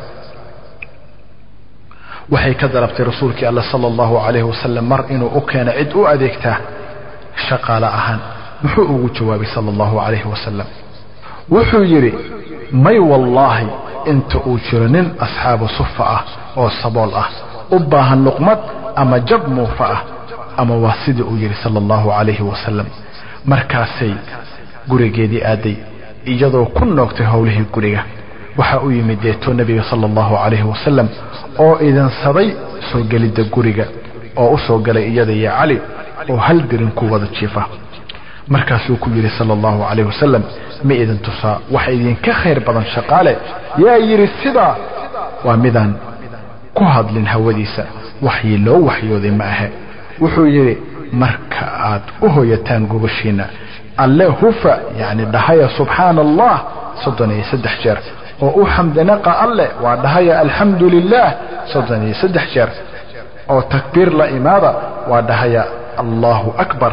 waxay ka dalabtay rasuulkii alla sallallahu alayhi wasallam mar inuu u keeno cid u adeegtaa shaqaale ahaan muxuu ugu jawaabay sallallahu alayhi wasallam wuxuu yiri may wallahi inta uu jiro nin asxaabu sufa ah oo sabool ah u baahan luqmad ama jab muufa ah ama waa sidii uu yiri sallallahu alayhi wasallam markaasay gurigeedii aaday iyadoo ku noogtay howlihii guriga waxa uu yimid deeto nabiga sallallahu alayhi wasallam oo idan saday soo galida guriga oo u soo galay iyada iyo cali oo hal dirin ku wada jiifa markaasuu ku yiri sallallahu alayhi wasallam ma idan tusaa wax idin ka khayr badan shaqaale yaa yiri sida waa midaan ku hadlin hawadiisa waxyi loo waxyooday ma aha wuxuu yiri marka aad u hooyataan gobashiina alle hufa yani dhahaya subhanallah 33 jeer oo u xamdanaqa alle waa dhahaya alhamdulillah 33 jeer oo takbir la imaada waa dhahaya allahu akbar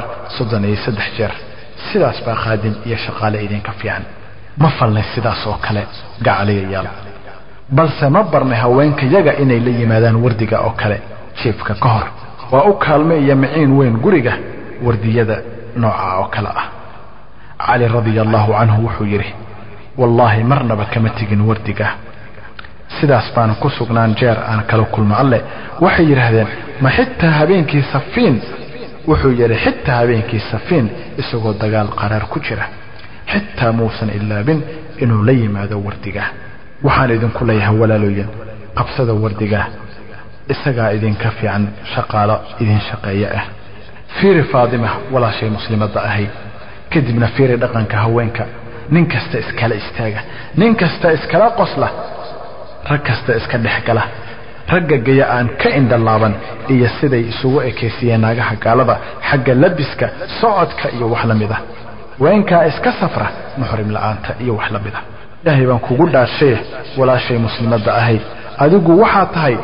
33 jeer sidaas baa qaadim iyo shaqaale idinka fiican ma falnay sidaas oo kale gacaliyayaal balse ma barnay haweenka yaga inay la yimaadaan wardiga oo kale jiifka ka hor waa u kaalme iyo maciin weyn guriga wardiyada nooca oo kale ah cali radiyallahu anhu wuxuu yiri wallahi marnaba kama tigin wardiga sidaas baan ku sugnaan jeer aan kala kulmo alle waxay yiraahdeen ma xitaa habeenkii safiin wuxuu yiri xitaa habeenkii safiin isagoo dagaal qaraar ku jira xitaa muusan ilaabin inuu la yimaado wardiga waxaan idinku leeyahay walaalooyin qabsada wardiga isagaa idinka fiican shaqaalo idin shaqeeya ah fiiri faadima walaashay muslimada ahay kadibna fiiri dhaqanka haweenka nin kasta iskala istaaga nin kasta iskala qosla rag kasta iska dhexgala ragga gaya aan ka indhalaaban iyo siday isugu ekeysiyeen naagaha gaalada xagga labiska socodka iyo wax la mid ah weenka iska safra muxrim la'aanta iyo wax la mid ah ilaahay baan kugu dhaashay walaashay muslimada ahay adigu waxa tahay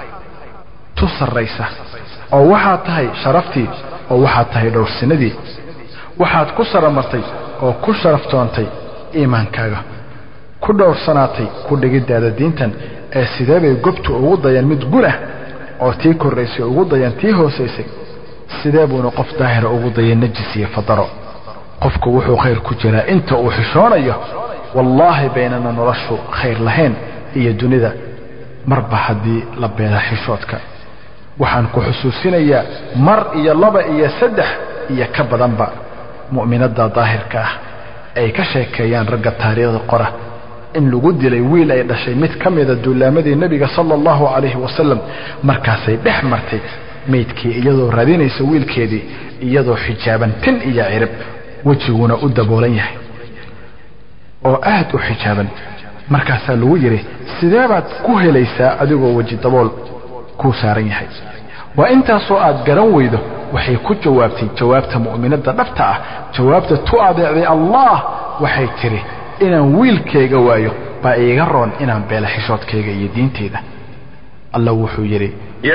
tusarraysa oo waxa tahay sharaftii oo waxa tahay dhowrsinadii waxaad ku saramartay oo ku sharaftoontay iimaankaaga ku dhowrsanaatay ku dhigidaada diintan ee sideebay gobtu ugu dayan mid guna oo tii koreysay ugu dayan tii hooseysay sideebuuna qof daahir ugu dayan najis iyo fadaro qofku wuxuu khayr ku jiraa inta uu xishoonayo wallahi baynana noloshu khayr lahayn iyo dunida marba haddii la beela xishoodka waxaan ku xusuusinayaa mar iyo laba iyo saddex iyo ka badanba mu'minada daahirka ah ay ka sheekeeyaan ragga taariikhda qora in lagu dilay wiil ay dhashay mid kamida duulaamadii nabiga sallallahu alayhi wasallam markaasay dhex martay meydkii iyadoo raadinaysa wiilkeedii iyadoo xijaaban tin iyo cirib wajiguna u daboolan yahay oo aad u xijaaban markaasaa lagu yiri sideebaad ku helaysaa adigoo waji dabool ku saaran yahay waa intaasoo aad garan weydo waxay ku jawaabtay jawaabta mu'minada dhabta ah jawaabta tu adeecday allah waxay tiri inaan wiilkayga waayo baa iiga roon inaan beela xishoodkayga iyo diinteeda allah wuxuu yiri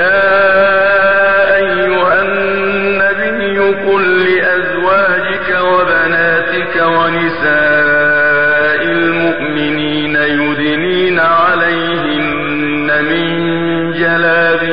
yaa ayuhan nabiyyu qul li azwaajika wa banaatika wa nisaa'il mu'miniina yudniina 'alayhinna min jalaabibihinna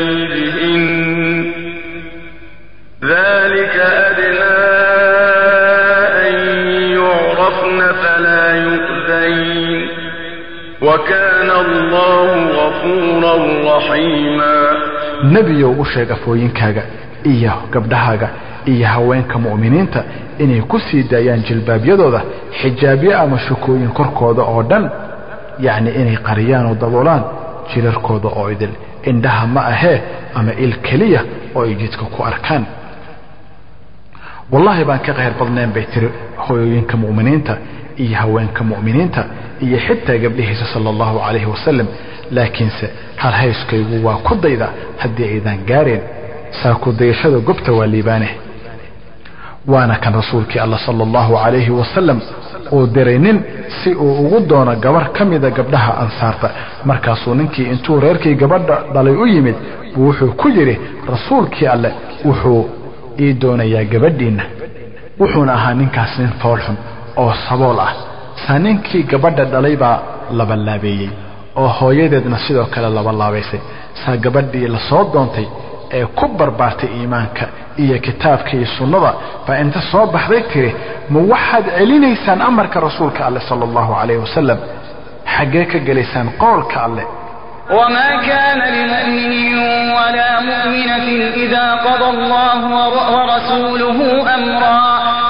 غفورا رحيما نبي وشيغ أفوينكاغا إياه قبدهاغا إياه هوينك مؤمنينتا إني كسي دايان جلباب يدودا حجابي أما شكوين كركودا أودن يعني إني قريان ودبولان جلركودا أويدل إندها ما أهي أما الكلية أويجيتك كو أركان والله بان كغير بضنين بيتر هوينك مؤمنينتا إياه هوينك مؤمنينتا إياه حتى قبله صلى الله عليه وسلم لكن هل هايسكي هو كديدا هدي إذان قارين ساكو ديشادو قبتا والليبانه وانا كان رسولك الله صلى الله عليه وسلم ودرينين سي وغدونا قبر كميدا قبلها أنصارتا مركاسو ننكي انتو ريركي قبر دالي يمد ووحو كجري رسولك الله وحو إيدونا يا قبردين وحونا ها ننكاس نين فولحم أو صبولا ساننكي قبر دالي با لباللابيي oo hooyadeedna sidoo kale laba laabaysay saa gabadhii la soo doontay ee ku barbaartay iimaanka iyo kitaabka iyo sunnada fa inta soo baxday tiri ma waxaad celinaysaan amarka rasuulka Allah sallallahu alayhi wasallam xagee ka galeysaan qowlka Allah وما كان لمؤمن ولا مؤمنة إذا قضى الله ورسوله أمرا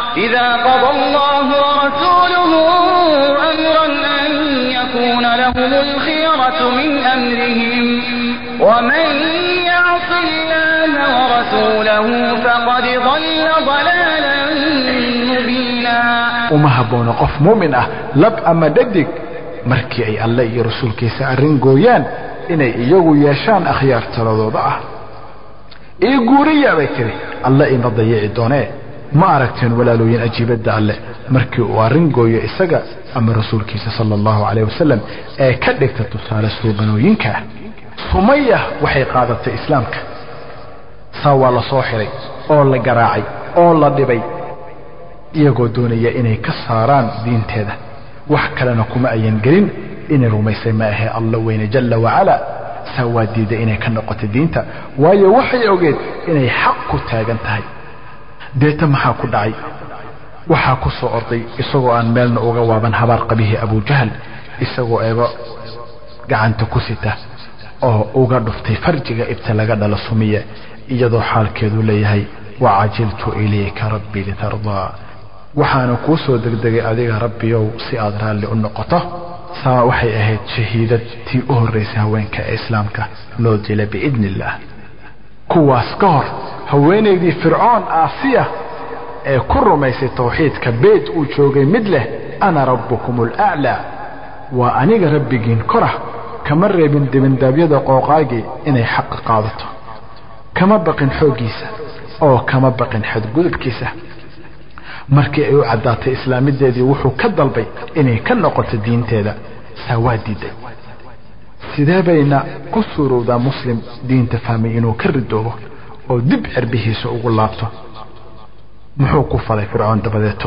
لهم الخيرة من أمرهم ومن يعص الله ورسوله فقد ضل ضلالا مبينا وما هبون قف مؤمن لب أما ددك markii ay Allah iyo rasuulkiisa arrin gooyaan inay iyagu yeeshaan akhyaar taladooda ah ee guuriya bay tiri Allah in dayaci doonee ma aragteen walaalooyin ajiibada Allah markii uu arrin gooyo isaga ama rasuulkiisa sallallahu alayhi wasallam ee ka dhigta tusaale suubanooyinka Sumayya waxay qaadatay islaamka sawa la soo xiray oo la garaacay oo la dhibay iyagoo doonaya inay ka saaraan diinteeda wax kalena kuma ayan gelin in rumaysay ma aha Allah weyna jalla wa ala sawaadiida inay ka noqoto diinta waayo waxay ogeed inay xaq ku taagan tahay deeta maxaa ku dhacay waxa ku soo orday isagoo aan meelna uga waaban habar qabihi Abu Jahl isagoo eego gacanta ku sita oo uga dhuftay farjiga ibta laga dhalo Sumayya iyadoo xaalkeedu leeyahay wa ajiltu ilayka rabbi litarda waxaana ku soo degdegay adiga rabbiyow si aad raali u noqoto saa waxay ahayd shahiidadtii u horeysay haweenka islaamka loo dilay biidnillah kuwaas ka hor haweeneydii fircoon Aasiya ee ku rumaysay tawxiidka beed uu joogay mid leh ana rabbukumul a'la wa aniga rabbigiin korah kama reebin dibindaabyada qooqaagi inay xaq qaadato kama baqin xoogiisa oo kama baqin xadgudubkiisa markii ay u cadaatay islaamideedii wuxuu ka dalbay inay ka noqoto diinteeda sawaadiday sideebayna ku suurowda muslim diinta fahmay inuu ka ridoobo oo dib cirbihiisa ugu laabto muxuu ku falay fircoon dabadeeto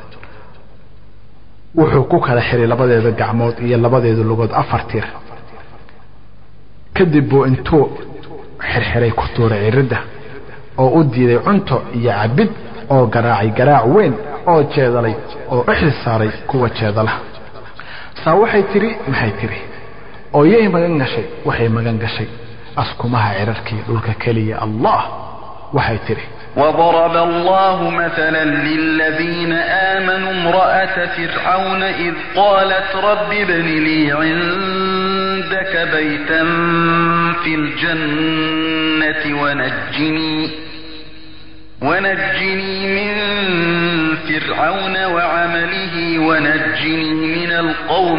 wuxuu ku kala xiray labadeeda gacmood iyo labadeeda lugood afar tir kadib buu intuu xirxiray ku tuuray ciridda oo u diiday cunto iyo cabid oo garaacay garaac weyn oo jeedalay oo xil saaray kuwa jeedala saa waxay tiri maxay tiri oo yey magan gashay waxay magan gashay askumaha cirarkii dhulka kaliya Allah waxay tiri وضرب الله مثلا للذين آمنوا امرأة فرعون إذ قالت رب ابن لي عندك بيتا في الجنة ونجني من فرعون وعمله ونجني من القوم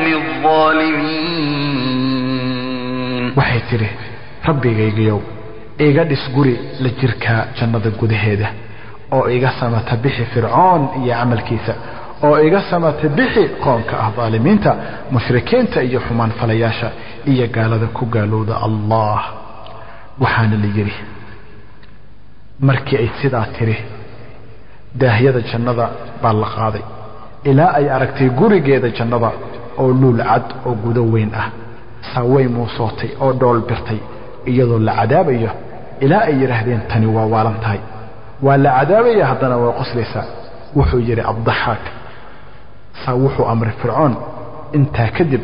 الظالمين waxay tiri rabbigaygiyow iga dhis guri la jirka jannada gudaheeda oo iga samata bixi fircoon iyo amalkiisa oo iga samata bixi qoonka ah zaalimiinta mushrikiinta iyo xumaan falayaasha iyo gaalada ku gaalowda Allah waxaana la yiri markii ay sidaa tiri daahiyada jannada baa la qaaday ilaa ay aragtay gurigeeda jannada oo luul cad oo gudo weyn ah saway muusootay oo dhool birtay iyadoo la cadaabayo ilaa ay yiraahdeen tani waa waalan tahay waa la cadaabaya haddana waa qoslaysa wuxuu yiri abdaxaak saa wuxuu amray fircoon intaa kadib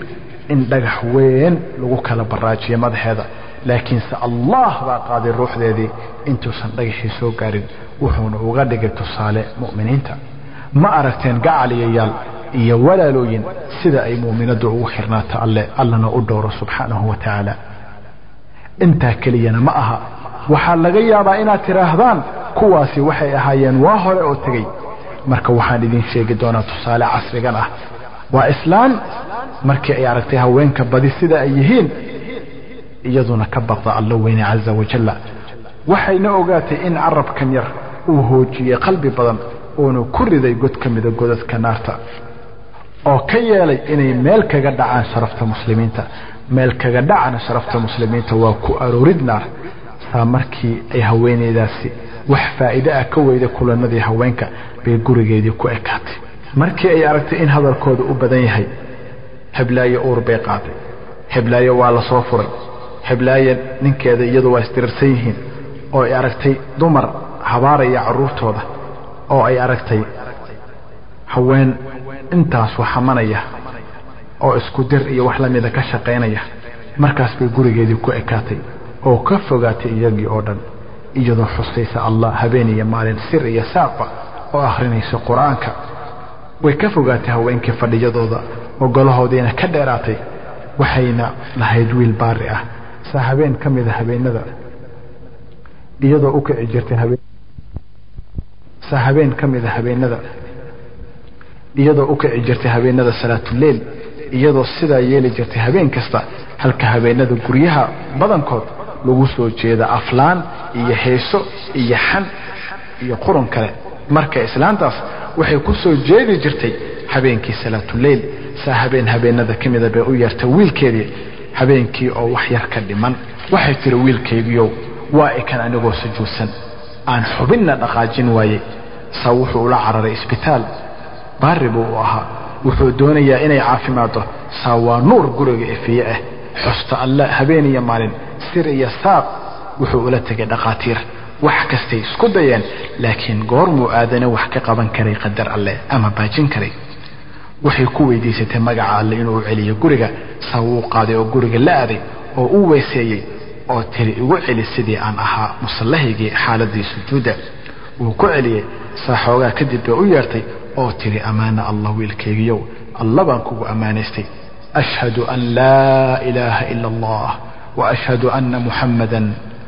in dhagax weyn lagu kala baraajiyo madaxeeda laakiinse allah baa qaaday ruuxdeedii intuusan dhagaxii soo gaarin wuxuuna uga dhigay tusaale mu'miniinta ma aragteen gacaliyayaal iyo walaalooyin sida ay mu'minadu ugu xirnaato allana u dhowro subxaanahu wa tacaala intaa keliyana ma aha waxaa laga yaabaa inaad tiraahdaan kuwaasi waxay ahaayeen waa hore oo tegey marka waxaan idin sheegi doonaa tusaale casrigan ah waa islaan markii ay aragtay haweenka badi sida ay yihiin iyaduna ka baqda alla weyne caza wajalla waxayna ogaatay in carabkan yar uu hoojiyey qalbi badan uuna ku riday god ka mida godadka naarta oo ka yeelay inay meel kaga dhacaan sharafta muslimiinta meel kaga dhacana sharafta muslimiinta waa ku aroorid naar saa markii ay haweeneydaasi wax faa'iido ah ka weyday kulanadii haweenka bay gurigeedii ku ekaatay markii ay aragtay in hadalkooda u badan yahay heblaayo uur bay qaaday heblaayo waa la soo furay heblaayo ninkeeda iyadu waa isdirirsan yihiin oo ay aragtay dumar habaaraya carruurtooda oo ay aragtay haween intaas waxamanaya oo isku dir iyo wax lamida ka shaqaynaya markaas bay gurigeedii ku ekaatay oo ka fogaatay iyagii oo dhan iyadoo xusaysa allah habeen iyo maalin sir iyo saaqba oo akhrinaysa qur-aanka way ka fogaatay haweenkii fadhiyadooda oo golahoodiina ka dheeraatay waxayna lahayd wiil baari ah saa habeen ka mida habeenada iyadoo u kici jirtay habeenada salaatuleyl iyadoo sidaa yeeli jirtay habeen kasta halka habeenada guryaha badankood lagu soo jeeda aflaan iyo heeso iyo xan iyo qurun kale marka islaantaas waxay ku soo jeedi jirtay habeenkii salaatuleyl saa habeenada ka mida bay u yeertay wiilkeedii habeenkii oo wax yar ka dhiman waxay tiri wiilkaygiiow waa ikan anigoo sujuudsan aan xubinna dhaqaajin waayey saa wuxuu ula cararay isbitaal baari buu u ahaa wuxuu doonayaa inay caafimaado saa waa nuur guriga ifiye ah xusta alla habeen iyo maalin sir iyo saaq wuxuu ula tegay dhaqaatiir wax kastay isku dayeen laakiin goormuu aadana wax ka qaban karay qadar alle ama baajin karay waxay ku weydiisatay magaca alle inuu celiyo guriga saa wuu qaaday oo guriga la aaday oo u weyseeyey oo tiri igu celi sidii aan ahaa musallahaygii xaaladii sujuuda wuu ku celiyey saa xoogaa kadib bay u yeertay oo tiri amaana allah wiilkaygiyow alla baan kugu ammaanaystay ashhadu an laa ilaaha ila allah wa ashhadu anna muxammadan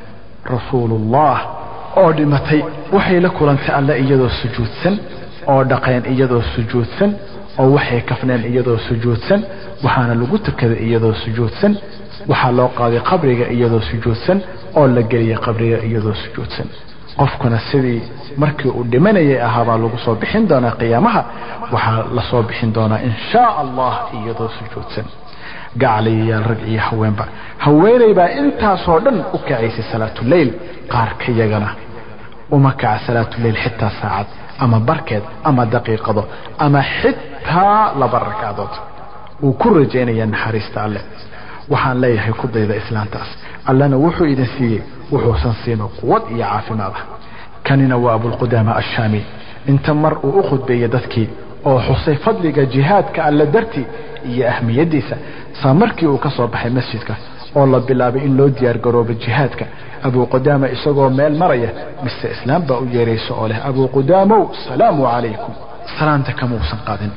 rasuulullah oo dhimatay waxay la kulantay alle iyadoo sujuudsan oo dhaqeen iyadoo sujuudsan oo waxay kafneen iyadoo sujuudsan waxaana lagu tukaday iyadoo sujuudsan waxaa loo qaaday qabriga iyadoo sujuudsan oo la geliyay qabriga iyadoo sujuudsan qofkuna sidii markii uu dhimanayay ahaabaa lagu soo bixin doonaa qiyaamaha waxaa la soo bixin doonaa inshaa allah iyadoo sujuudsan gacalayayaal rag iyo haweenba haweeney baa intaasoo dhan u kacaysay salaatuleyl qaar ka yagana uma kaca salaatuleyl xitaa saacad ama barkeed ama daqiiqado ama xitaa 2 ragcadood uu ku rajaynaya naxariista alle waxaan leeyahay ku dayda islaantaas allana wuxuu idin siiyey wuxuusan siino quwad iyo caafimaad ah kanina waa abulqudaama ashaami inta mar uu u khudbeeyey dadkii oo xusay fadliga jihaadka alla dartii iyo ahmiyadiisa saa markii uu ka soo baxay masjidka oo la bilaabay in loo diyaar garoobo jihaadka abuqudaama isagoo meel maraya mise islaam baa u yeerayso oo leh abuqudaamow salaamu calaykum salaanta kamuusan qaadin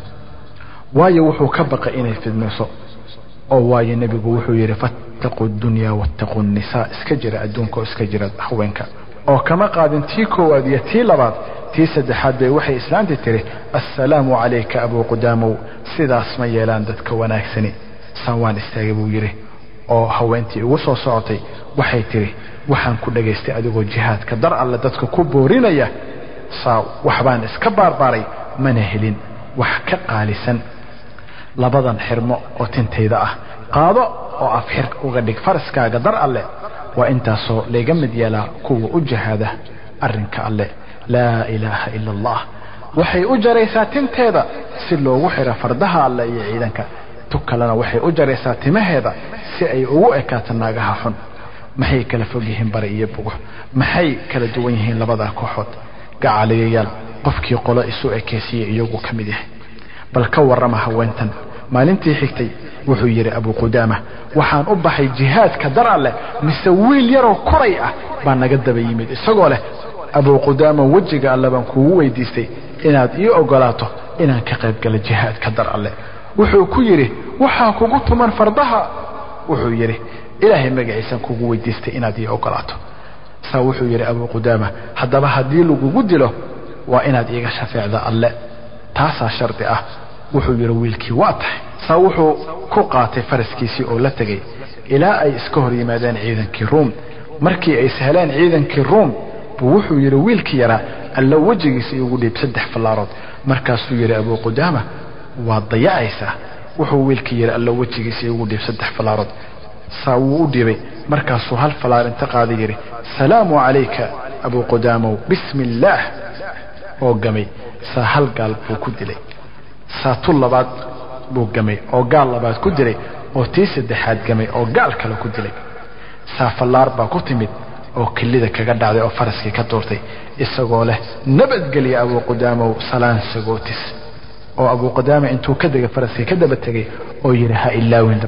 waayo wuxuu ka baqay inay fidmayso oo waayo nebigu wuxuu yidhi fattaquu dunya wattaquu nisaa iska jira adduunka oo iska jira haweenka oo kama qaadin tii koowaad iyo tii labaad tii saddexaad bay waxay islaanti tiri assalaamu calayka abuqudaamow sidaas ma yeelaan dadka wanaagsani saan waan istaagay buu yidhi oo haweentii ugu soo socotay waxay tiri waxaan ku dhagaystay adigoo jihaadka dar alle dadka ku boorinaya saa waxbaan iska baarbaaray mana helin wax ka qaalisan labadan xirmo oo tintayda ah qaado oo afxir uga dhig faraskaaga dar alle waa intaasoo layga mid yeelaa kuwa u jihaada arrinka alle laa ilaaha ila allah waxay u jaraysaa tinteeda si loogu xiro fardaha alle iyo ciidanka tu kalena waxay u jaraysaa timaheeda si ay ugu ekaato naagaha xun maxay kala fog yihiin bari iyo bugo maxay kala duwan yihiin labadaa kooxood gacalayayaal qofkii qolo isu ekeysiiyey iyagu ka mid yahay bal ka warrama haweentan maalintii xigtay wuxuu yiri Abu Qudama waxaan u baxay jihaadka dar alle mise wiil yar oo koray ah baan naga daba yimid isagoo leh Abu Qudama wajiga alle baan kugu weydiistay inaad ii ogolaato inaan ka qayb galo jihaadka dar alle wuxuu ku yiri waxa kugu tuman fardaha wuxuu yiri ilaahay magaciisa kugu weydiistay inaad ii ogolaato saa wuxuu yiri Abu Qudama hadaba hadii lagu dilo waa inaad iiga shafeecda alle taasa sharti ah wuxuu yiri wiilkii waa tahay saa wuxuu ku qaatay faraskiisii oo la tagay ilaa ay iska hor yimaadeen ciidankii Room markii ay sahlaan ciidankii Room wuxuu yiri wiilkii yara alla wajigiisa ugu dhiib 3 falaarood markaasuu yiri Abu Qudama waa dayacaysa wuxuu wiilkii yiri alla wajigiisa ugu dhiib 3 falaarood saa uu dhiibay markaasuu hal falaar inta qaaday yiri salaamu alayka Abu Qudama bismillah oo gamay saa hal gaal buu ku dilay saa tullabaad buu gamay oo gaal labaad ku dilay oo tii saddexaad gamay oo gaal kale ku dilay saa falaar baa ku timid oo killida kaga dhacday oo faraskii ka doortay isagoo leh nabadgeliya Abu Qudama salaan sagootis oo Abu Qudama intuu ka degay faraskii ka daba tagay oo yiri ha ilaawin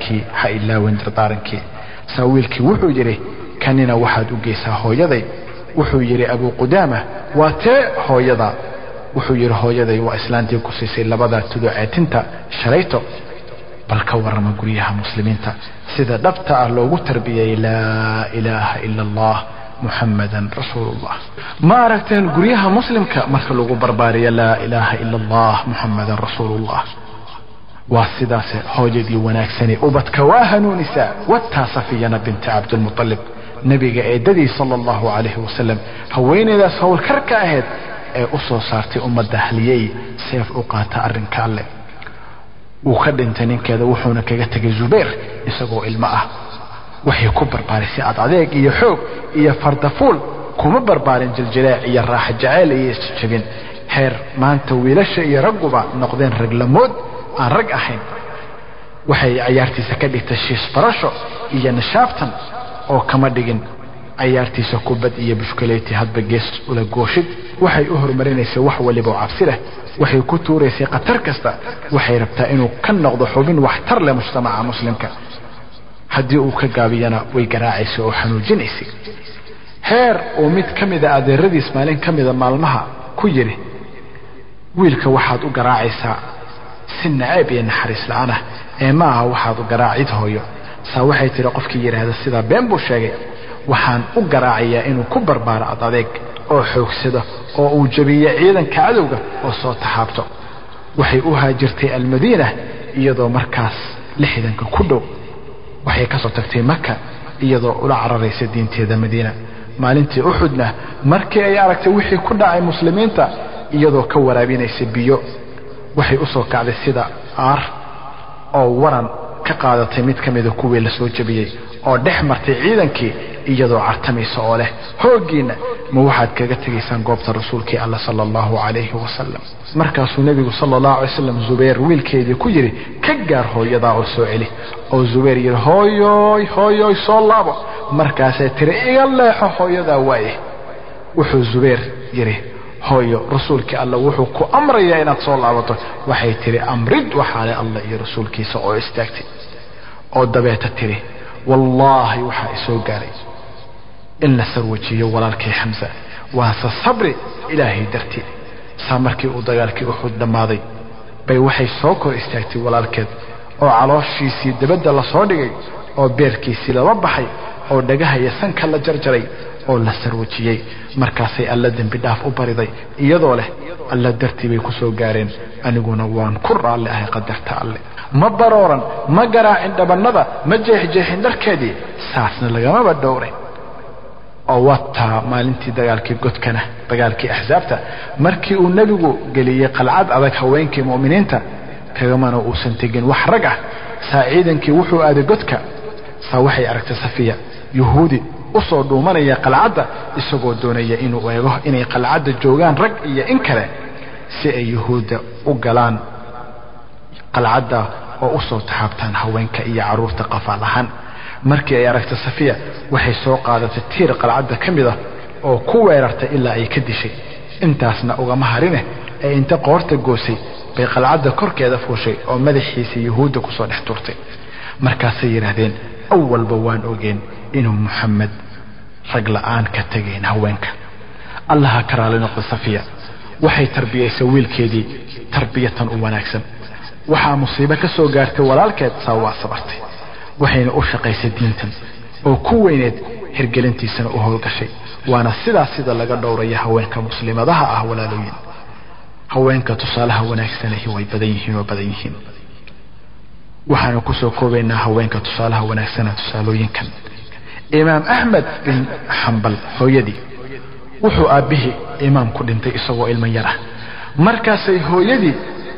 dardarankii saa wiilkii wuxuu yiri kanina waxaad u geysaa hooyaday wuxuu yiri Abu Qudama waa tee hooyada wuxuu yiri hooyaday waa islaantii ku siisay labada tuduceetinta shalayto bal ka warama guriyaha muslimiinta sida dhabta ah loogu tarbiyay la ilaha illa allah muhammadan rasuulullah ma aragteen guriyaha muslimka marka lagu barbaariyo la ilaha illa allah muhammadan rasuulullah واسداس هوجدي وناكسني وبدك واهنونسا والتاسفينا بنت عبد المطلب نبي ايددي صلى الله عليه وسلم هوين ذا سول كركا اهد اصو صارتي امده هليي سيف اوقاتا ارنكا الله وخدنت نينكدا وحونا كغا تغي زبير اسغو ilmaa waxay ku barbaarisay adeeg iyo xoog iyo fardafuul kuma barbaarin jiljilaac iyo raax jacayl iyo jabin heer maanta wiilasha iyo ragguba noqdeen raglamood aan rag ahayn waxay ciyaartiisa ka dhigtay shiis farasho iyo nashaaftan oo kama dhigin ciyaartiisa kubad iyo bushkuleeti hadba gees ula gooshid waxay u hormarinaysaa wax waliba cabsi leh waxay ku tuureysay qatar kasta waxay rabtaa inuu ka noqdo xubin waxtar leh mujtamaca muslimka haddii uu ka gaabiyana way garaacaysaa oo xanuujinaysay heer oo mid kamida adeeradiis maalin kamida maalmaha ku yiri wiilka waxaad u garaacaysaa sin naab iyo naxariis la'aan ee ma aha waxaad u garaacid hooyo saa waxay tiri qofkii yiraahdo sida been buu sheegay waxaan u garaacayaa inuu ku barbaaro adeeg oo xoogsado oo uu jabiyo ciidanka cadowga oo soo taxaabto waxay u haajirtay almadiina iyadoo markaas 60 ku dhow waxay ka soo tagtay Makka iyadoo ula cararaysa diinteeda Madiina maalintii Uhudna markii ay aragtay wixii ku dhacay muslimiinta iyadoo ka waraabinaysa biyo waxay u soo kacday sida aar oo waran ka qaadatay mid kamida kuwii la soo jabiyay oo dhex martay ciidankii iyadoo cartamaysa oo leh hoogiina ma waxaad kaga tageysaan goobta rasuulkii Allah sallallahu alayhi wasallam markaasuu nabigu sallallahu alayhi wasallam Zubayr wiilkeedii ku yiri ka gaar hooyada oo soo celi oo Zubayr yiri hooyoy soo laabo markaasay tiri iga leexo hooyada waaye wuxuu Zubayr yiri hooyo rasuulkii Allah wuxuu ku amrayaa inaad soo laabato waxay tiri amrid waxaale Allah iyo rasuulkiisa oo istaagtay oo dabeeta tiri wallahi waxa isoo gaaray in la sarwajiyo walaalkii Hamza waa sabri ilaahi darti saamarkii uu dagaalkii Uhud dhamaaday bay waxay soo kor istaagtay walaalkeed oo calooshiisii dabada la soo dhigay oo beerkiisii la baxay oo dhagaha iyo sanka la jarjaray oo la sarwajiyay markaasay alla dambi dhaaf u bariday iyadoo leh alla darti bay ku soo gaareen aniguna waan ku raali ahay qadarta alle ma barooran ma garaacin dhabanada ma jeexjeexin dharkeedii saasna lagama dhowray oo wata maalintii dagaalkii godkana dagaalkii ahzaabta markii uu nabigu galiyay qalcad adag haweenkii muuminiinta kagamana uu santigin wax rag ah saaciidankii wuxuu aaday godka saa waxay aragtay Safiya yahuudi usoo dhuumanaya qalcadda isagoo doonaya inuu eego inay qalcadda joogaan rag iyo in kale si ay yahuuda u galaan qalcadda oo usoo taxaabtaan haweenka iyo caruurta qafaalahan markii ay aragtay Safiya waxay soo qaadatay tiir qalcadda kamida oo ku weerartay ilaa ay ka dishay intaasna uga maharine ee inta qoorta goosay bay qalcadda korkeeda fuushay oo madaxiisa yahuudda ku soo dhex turtay markaasay yiraahdeen awalba waan ogeen inuu Muhammad rag la'aan ka tageen haweenka allaha karaale noqdo Safiya waxay tarbiyeysay wiilkeedii tarbiyatan u wanaagsan waxa musiibo ka soo gaartay walaalkeed Sawaa sabartay waxayna u shaqaysay diintan oo ku weyneed hirgelintiisana u howlgashay waana sida laga dhowrayo haweenka muslimadaha ah walaalooyin haweenka tusaalaha wanaagsan way badan yihiin waxaanu ku soo koobaynaa haweenka tusaalaha wanaagsan tusaalooyinkan Imaam Ahmad bin Hanbal hooyadii wuxuu aabihi imaam ku dhintay isagoo ilmo yar ah markaasay hooyadii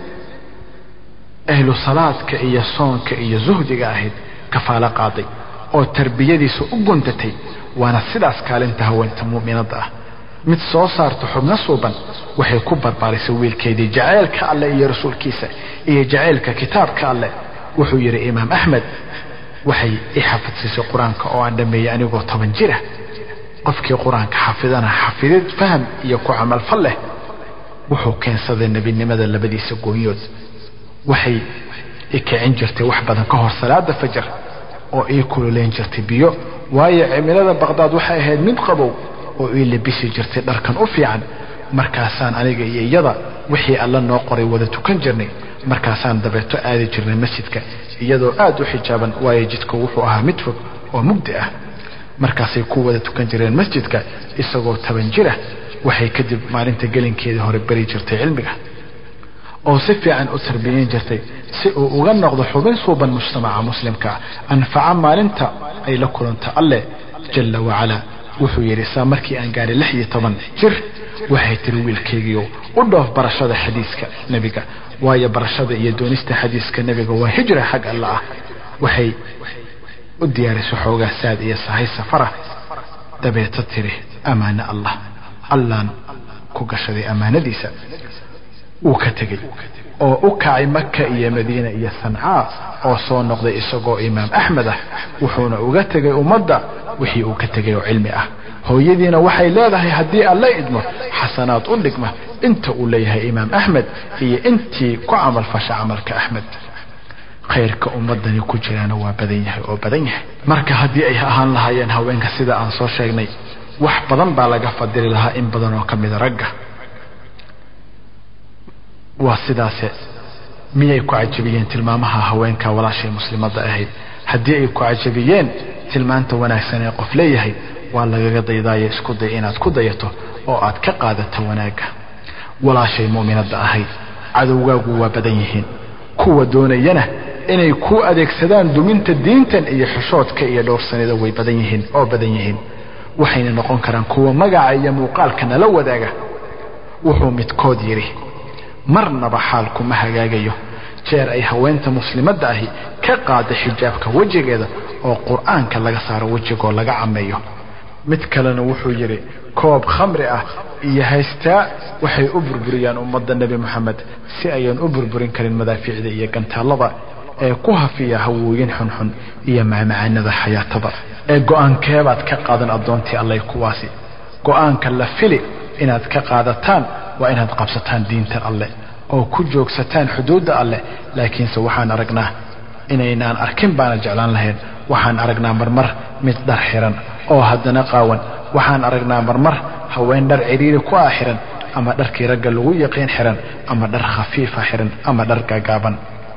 ahlu salaadka iyo soonka iyo zuhdiga ahayd kafaala qaaday oo tarbiyadiisa u guntatay waana sidaas kaalinta haweenta mu'minada ah mid soo saarto xubno suuban waxay ku barbaarisay wiilkeedii jaceelka alle iyo rasuulkiisa iyo jaceelka kitaabka alle wuxuu yiri Imaam Ahmad waxay xafidisay quraanka oo aan dhameeyay anigoo 10 jir ah qofkii quraanka xafidana xafidid faham iyo ku amal falle wuxuu keensaday nabinimada labadiisa gooyood waxay ikeen jirtay wax badan ka hor salaada fajr oo ay kululeen jirtay biyo waayo cimilada Baghdad waxay ahayd mid qabow oo ay labisi jirtay dharkan u fiican markaasaan aniga iyo iyada wixii alla noo qoray wada tukan jirnay markaasaan dabeeto aadi jirnay masjidka iyadoo aad u xijaaban waayo jidku wuxuu ahaa mid fog oo mugdi ah markaasay ku wada tukan jireen masjidka isagoo 10 jir ah waxay kadib maalinta gelinkeedii hore bari jirtay cilmiga oo si fiican u tarbiyeyn jirtay si uu uga noqdo xubin suuban mujtamaca muslimka anfaca maalinta ay la kulanta alle jalla wa ala wuxuu yiri markii aan gaaray 16 jir waxay tiri wiilkaygiyo u dhoof barashada xadiiska nabiga waayo barashada iyo doonista xadiiska nabiga waa hijra xaq Allah waxay u diyaarisay xoogaa saad iyo sahay safara dabeeta tiri amaana Allah ku gashaday amaanadiisa uu ka tagay oo u kacay Makka iyo Madiina iyo Sanaa oo soo noqday isagoo Imaam Ahmad ah wuxuuna uga tagay ummadda wixii uu ka tagay oo cilmi ah hooyadiina waxay leedahay hadii alla idmo xasanaad u dhigma inta uu leeyahay Imaam Ahmad iyo intii ku amal fasha amalka Ahmad khayrka ummadani ku jirana waa badan yahay marka hadii ay ahaan lahaayeen haweenka sida aan soo sheegnay wax badan baa laga fadili lahaa in badan oo kamid ragga waa sidaas miyay ku ajabiyeen tilmaamaha haweenka walaashay muslimada ahayd hadii ay ku ajabiyeen tilmaanta wanaagsan ee qof leeyahay waa lagaga daydaaya isku day inaad ku dayato oo aad ka qaadato wanaaga walaashay mu'minada ahayd cadowgaagu waa badan yihiin kuwa doonayana inay ku adeegsadaan duminta diintan iyo xishoodka iyo dhowrsanida way badan yihiin waxayna noqon karaan kuwa magaca iyo muuqaalka nala wadaaga wuxuu midkood yiri marnaba xaalku ma hagaagayo jeer ay haweenta muslimada ahi ka qaada xijaabka wajigeeda oo quraanka laga saaro wajigoo laga cameeyo mid kalena wuxuu yiri koob khamri ah iyo haystaa waxay u burburiyaan ummadda nabi Muhammad si ayaan u burburin karin madaafiicda iyo gantaalada ee ku hafiya hawooyin xunxun iyo macmacaanada xayaatada ee go'aankeebaad ka qaadan adoontii Allah kuwaasi go'aanka la fili inaad ka qaadataan waa inaad qabsataan diinta Allah oo ku joogsataan xuduudda Allah laakiinse waxaan aragnaa inaynaan arkin baana jeclaan lahayn waxaan aragnaa marmar mid dhar xiran oo haddana qaawan waxaan aragnaa marmar haween dhar ciriiri ku xiran ama dharkii ragga lagu yaqiin xiran ama dhar khafiif xiran ama dhar gaaban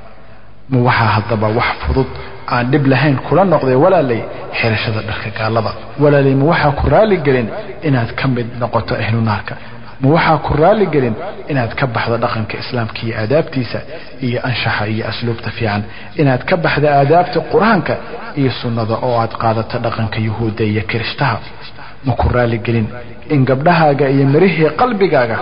ma waxa hadaba wax fudud aan dib lahayn kula noqday walaalay xirashada dharka gaalada walaalay ma waxa ku raali gelin inaad ka mid noqoto ahlu naarka ma waxa ku raali gelin inaad ka baxdo dhaqanka islaamka iyo aadaabtiisa iyo anshaxa iyo asluubta fiican inaad ka baxdo aadaabta quraanka iyo sunnada oo aad qaadato dhaqanka yahuudda iyo kirishtaha ma ku raali gelin in gabdhahaaga iyo mirihii qalbigaaga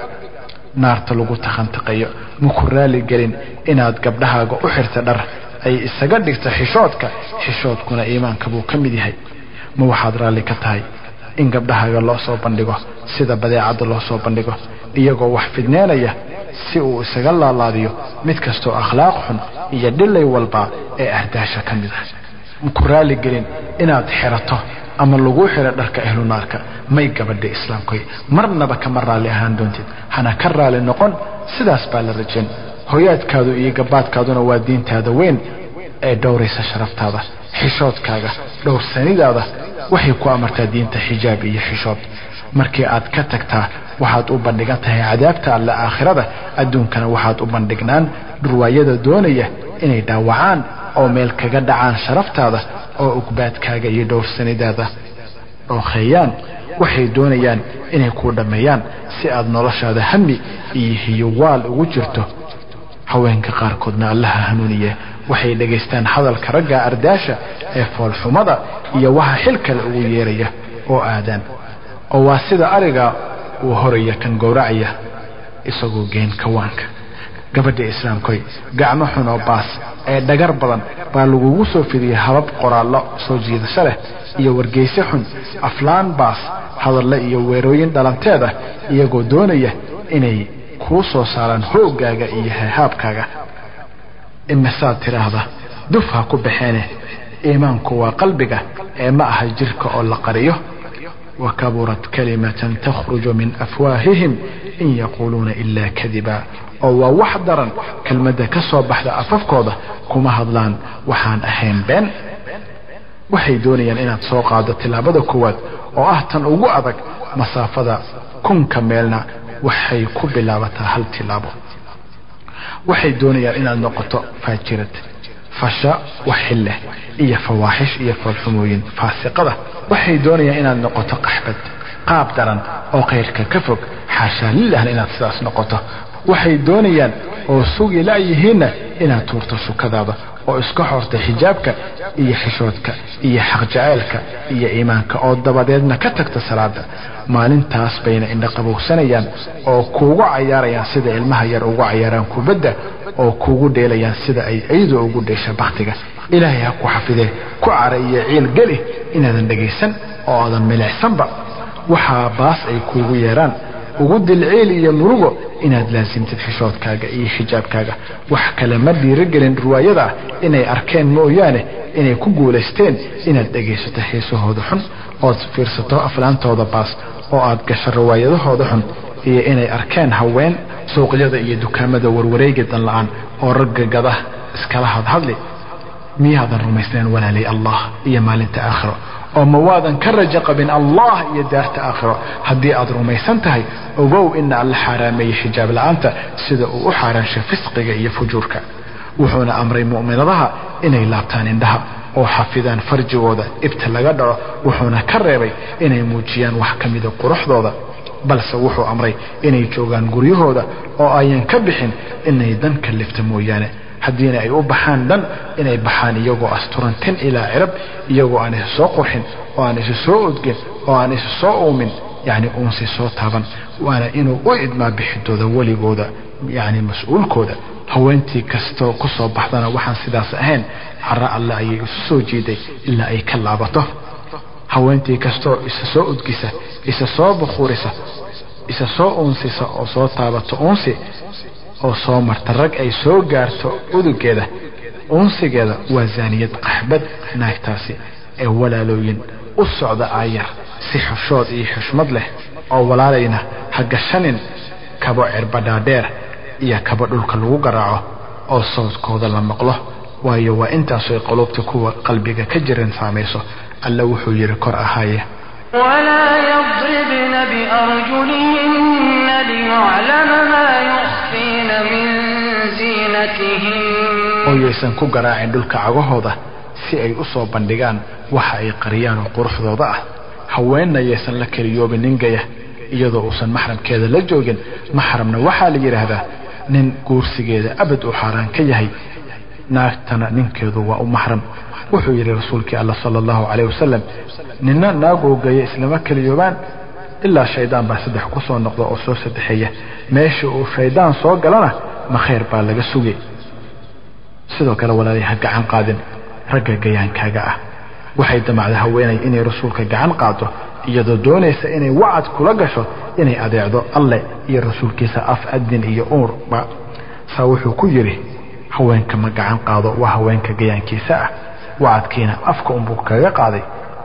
naarta lagu taxantaqayo ma ku raali gelin inaad gabdhahaaga u xirto dhar ay isaga dhigto xishoodkuna iimaanka buu ka mid yahay ma waxaad raali ka tahay in gabdhahaaga loo soo bandhigo sida badeecada loo soo bandhigo iyagoo wax fidneynaya si uu isaga laalaadiyo mid kastoo akhlaaq xun iyo dhilay walba ee ahdaasha ka mid ah ku raali gelin inaad xirato ama lagu xiro dharka ahlu naarka may gabadha islaamka marnaba kama raali ahaan doontid hana ka raali noqon sidaas baa la rajeen hoyaadkaadu iyo gabaadkaaduna waa diintaada weyn ee dhowraysa sharaftaada xishoodkaaga dhowrsanidaada waxay ku amartaa diinta xijaab iyo xishood markii aad ka tagtaa waxaad u bandhigan tahay cadaabta alla aakhirada adduunkana waxaad u bandhignaan dhurwaayada doonaya inay dhaawacaan oo meel kaga dhacaan sharaftaada oo ugbaadkaaga iyo dhowrsanidaada dhooqeeyaan waxay doonayaan inay ku dhameeyaan si aad noloshaada hami iyo hiyowaal ugu jirto haweenka qaarkoodna allaha hanuuniye waxay dhageystaan hadalka ragga ardaasha ee foolxumada iyo waxa xil kale ugu yeeraya oo aadaan oo waa sida ariga uu horaya kan gowracaya isagoo geen kawaanka gabadha islaamkoy gacmo xun oo baas ee dhagar badan baa lagugu soo fidiyay habab qoraallo soo jiidasho leh iyo wargeyso xun aflaan baas hadalle iyo weerooyin dhalanteeda iyagoo doonaya inay kuu soo saaraan hooggaaga iyo heehaabkaaga imisaad tiraahda duf ha ku baxeene iimaanku waa qalbiga ee ma aha jirka oo la qariyo وكبرت كلمة تخرج من أفواههم إن يقولون إلا كذبا أو وحضرا كلمة كسو بحد أففكوضة كما هضلان وحان أحين بين waxay doonayaan inaad soo qaadato labada kuwaad oo ah tan ugu adag masaafada kunka meelna waxay ku bilaabataa hal tilaabo waxay doonayaan inaad noqoto faajirad fasha waxille iyo fawaaxish iyo falxumooyin faasiqada waxay doonayaan inaad noqoto qaxbad qaab daran oo qeyrka ka fog xaashaa lillaahna inaad sidaas noqoto waxay doonayaan oo sugi laayihiinna inaad tuurto shukadaada oo iska xorta xijaabka iyo xishoodka iyo xaq jaceelka iyo iimaanka oo dabadeedna ka tagta salaada maalintaas bayna indha qabowsanayaan oo kuugu cayaarayaan sida ilmaha yar ugu cayaaraan kubadda oo kuugu dheelayaan sida ay ciidu ugu dheesha baktiga ilaahay ha ku xafidee ku cara iyo ciil geli inaadan dhagaysan oo aadan milicsanba waxaa baas ay kuugu yeeraan ugu dilciil iyo murugo inaad laasimtid xishoodkaaga iyo xijaabkaaga wax kale ma dhiirigelin riwaayada inay arkeen mooyaane inay ku guulaysteen inaad dhagaysato heesahooda xun ood fiirsato aflaantooda baas oo aad gasho riwaayadahooda xun iyo inay arkeen haween suuqyada iyo dukaamada warwareega dan la'aan oo ragga gada iskala hadhadli miyaadan rumaysnayn walaalay allah iyo maalinta aakhiro oo mawaadan ka raja qabin allah iyo daarta aakhiro haddii aad rumaysan tahay ogow ina alla xaaraameeyey xijaab la'aanta sida uu u xaaraanshay fisqiga iyo fujuurka wuxuuna amray mu'minadaha inay laabtaan indhaha oo xafidaan farjigooda ibta laga dhaco wuxuuna ka reebay inay muujiyaan wax ka mida quruxdooda balse wuxuu amray inay joogaan guryahooda oo ayan ka bixin inay dan kalifta mooyaane haddiina ay u baxaan dhan inay baxaan iyagoo asturan tan ilaa cirab iyagoo aan isu soo qurxin oo aan isu soo odgin oo aan isu soo uumin yani uunsi soo taaban waana inuu u idmaa bixidooda weligooda yani mas-uulkooda haweentii kastoo ku soo baxdana waxaan sidaas ahayn cara alle ayay isu soo jiiday ilaa ay ka laabato haweentii kastoo isa soo udgisa isa soo bukhurisa isa soo uunsisa oo soo taabato uunsi oo soo marta rag ay soo gaarto udugeeda uunsigeeda waa zaaniyad qaxbad naagtaasi ee walaalooyin u socda aayar si xushood iyo xushmad leh oo walaalayna ha gashanin kabo cirbadhaadheer iyo kabo dhulka lagu garaaco oo sawdkooda la maqlo waayo waa intaasoo qulubta kuwa qalbiga ka jiran saamayso alla wuxuu yiri kor ahaaye ولا يضربن بأرجلهن ليعلم ما يخفين من زينتهن oo yeysan ku garaacin dhulka cagahooda si ay u soo bandhigaan waxa ay qariyaan oo quruxdooda ah haweenna yeysan la kaliyoobin ningaya iyadoo uusan maxramkeeda la joogin maxramna waxaa la yiraahdaa nin guursigeeda abad u xaraan ka yahay naagtana ninkeedu waa u maxram wuxuu yiri rasuulkii Allah sallallahu alayhi wasallam ninna naagoogaye islama kaliyoobaan ilaa shaydaan baa saddex ku soo noqdo oo soo saddexeeya meesha uu shaydaan soo galana ma khayr baa laga sugay sidoo kale walaalay ha gacan qaadin ragga gayaankaaga ah waxay damacday haweenay inay rasuulka gacan qaado iyadoo doonaysa inay wacad kula gasho inay adeecdo alle iyo rasuulkiisa af adin iyo uurba saa wuxuu ku yiri haweenka ma gacan qaado waa haweenka gayaankiisa ah wacadkiina afka unbuu kaga qaaday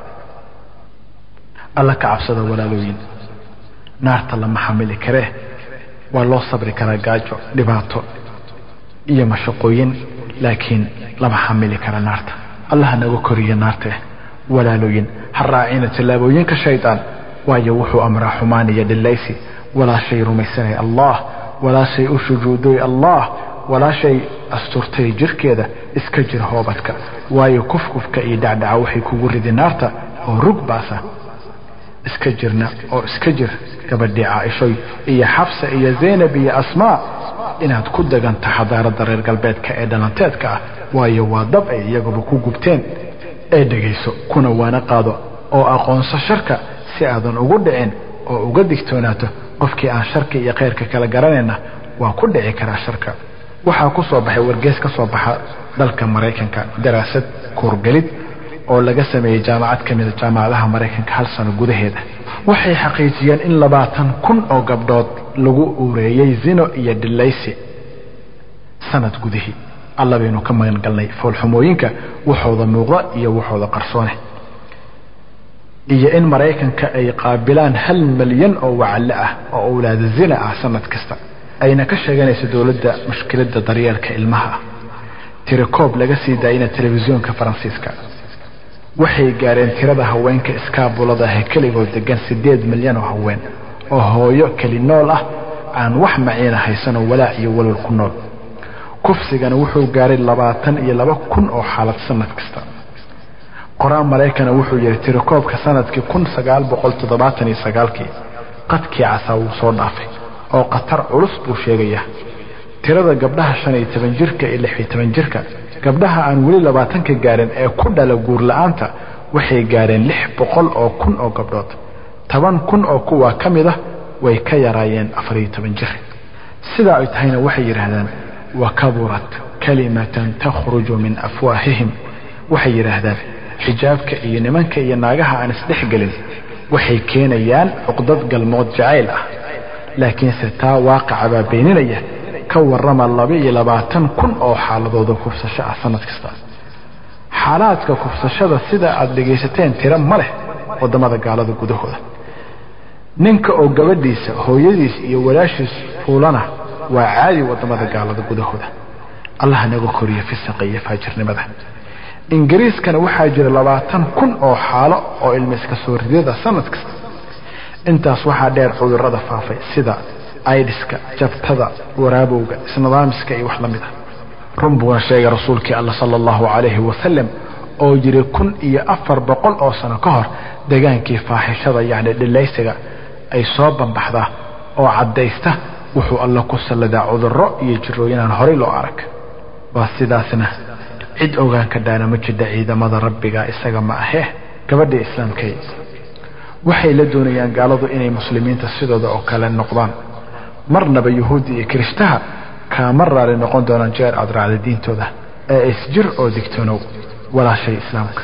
alla ka cabsada walaalooyin naarta lama xamili karee waa loo sabri karaa gaajo dhibaato iyo mashaqooyin laakiin lama xamili kara naarta allah naga koriyo naarta walaalooyin haraacina talaabooyinka shaydaan waayo wuxuu amraa xumaan iyo dhilaysi walaa shay rumaysanay allah walaa shay u sujuuday allah walaa shay asturtay jirkeeda iska jir hoobadka waayo kufkufka iyo dhacdhaca waxay kugu ridi naarta oo rug baasa iska jirna oo iska jir gabadhii Caaisha iyo Xafsa iyo Zaynab iyo Asmaa inaad ku daganta xadaarada reer galbeedka ee dhalanteedka ah waayo waa dab ay iyaguba ku gubteen ee dhageyso kuna waana qaado oo aqoonso sharka si aadan ugu dhicin oo uga digtoonaato qofkii aan sharka iyo khayrka kala garanayna waa ku dhici karaa sharka waxaa ku soo baxay wargeys ka soo baxa dalka Mareykanka daraasad koorgalid oo laga sameeyay jaamacad kamid ah jaamacadaha Mareykanka hal sano gudaheeda waxay xaqiijiyeen in 20,000 oo gabdhood lagu ureeyay zino iyo dhilaysi sanad gudaheed alla baynu ka magan galnay foolxumooyinka waxooda muuqda iyo waxooda qarsoone iyo in Mareykanka ay qaabilaan 1 milyan oo wacala ah oo awlaad zina ah sanad kasta ayna ka sheeganayso dawladda mushkiladda daryeelka ilmaha tirakoob laga sii daayay telefishinka Faransiiska waxay gaareen tirada haweenka iskaabulada ah kaligood degan 8 milyan oo haween oo hooyo kali nool ah aan wax maciina haysan walaa iyo walal ku nool kufsigana wuxuu gaaray 22,000 oo xaalad sanad kasta qoraan Mareykanka wuxuu yiri tirakoobka sanadkii 1979 qadkii casa uu soo dhaafay oo qatar culus buu sheegaya tirada gabdhaha 15 jirka iyo 16 jirka gabdhaha aan wali 20 ka gaarin ee ku dhala guur la'aanta waxay gaareen 600 oo kun oo gabdhood 10,000 oo kuwa kamid ah way ka yaraayeen 14 jir sida ay tahayna waxay yiraahdaan وكبرت كلمة تخرج من أفواههم waxay yiraahdaan xijaabka iyo nimanka iyo naagaha aan isdhexgalin waxay keenayaan uqdad galmood jacayl ah laakiin sitaa waaqicaba beeninaya ka warrama 22,000 oo xaaladooda kufsasho ah sanad kasta xaaladka kufsashada sida aad dhageysateen tira ma leh wadamada gaalada gudahooda ninka oo gabadhiisa hooyadiis iyo walaashiis fuulana waa caadi wadamada gaalada gudahooda allah naga koriyo fisqa iyo faajirnimada ingiriiskana waxaa jira 20,000 oo xaalo oo ilmiska soo ridida sanad kasta intaas waxaa dheer cudurrada faafay sida aydiska jabtada waraabowga isnidaamska iyo wax la mid ah runbuuna sheegay rasuulkii Allah sallallahu alayhi wa sallam oo jira 1400 oo sano ka hor dagaankii faaxishada yaani dhilaysiga ay soo banbaxda oo cadeysta wuxuu Allah ku saladaa cudurro iyo jirooyin aan hore loo arag waa sidaasna cid ogaan ka daana ma jida ciidamada rabbiga isaga ma ahe gabadha islaamkay waxay la doonayaan gaaladu inay muslimiinta sidooda oo kale noqdaan marnaba yahuudi iyo kristaha ka marraale noqon doonaan jeer adraal diintooda ee isjir oo digtoonow wala shay islaamka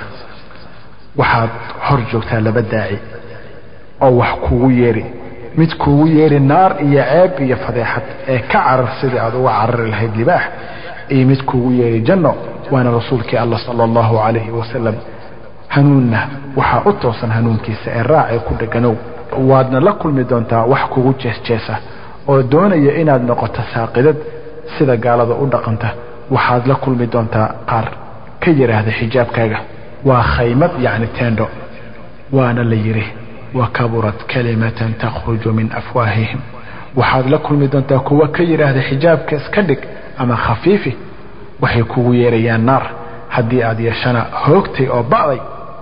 waxaad hor joogtaa laba daaci oo wax kugu yeeri mid kugu yeeri naar iyo ceeb iyo fadeexad ee ka carar sidii aad uga carari lahayd libaax iyo mid kugu yeeri janno وانا رسولك الله صلى الله عليه وسلم هنونا وحا اتوصن هنونكيسا الراعي كل جنو وادنا لكل مدونتا وحكو جيس جيسا ودونا يئناد نقطة ساقدد سيدا قالada u dhaqanta waxaad la kulmi doontaa qaar ka yiraahdo xijaabkaaga waa khaymad yaani teendo waana la yiri wakaburat kalimatan takhruju min afwahihim waxaad la kulmi doontaa kuwa ka yiraahdo xijaabka iska dhig ama khafiifi waxay kugu yeerayaan naar hadii aad yeeshana hoogtay oo bacday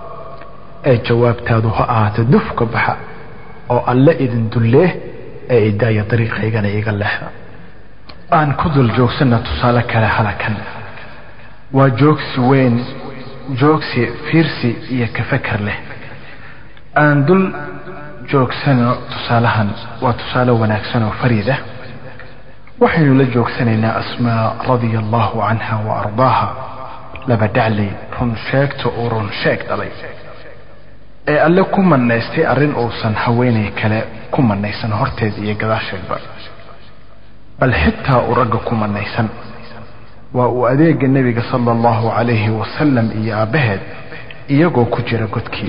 ay jawaabtaadu ha ahaato dufka baxa oo alla idin dulle ee idaaya dariiqaygana iga leexda aan ku dul joogsana tusaale kale halakan waa joogsi weyn joogsi fiirsi iyo ka fakar leh aan dul joogsano tusaalahan waa tusaale wanaagsan oo fariida waxaynu la joogsanaynaa asmaa radiyallahu anha wa ardaaha laba dhaclay run sheegto oo run sheeg dhalay ee alle ku manaystay arrin uusan haweenay kale ku manaysan horteed iyo gadaasheedba bal xitaa uu ragga ku manaysan waa uu adeega nabiga sallallahu alayhi wa sallam iyo aabaheed iyagoo ku jira godkii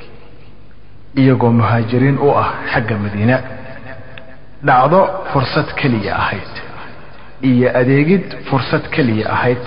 iyagoo muhaajiriin u ah xagga Madiina dhacdo fursad kaliya ahayd iyo adeegid fursad kaliya ahayd.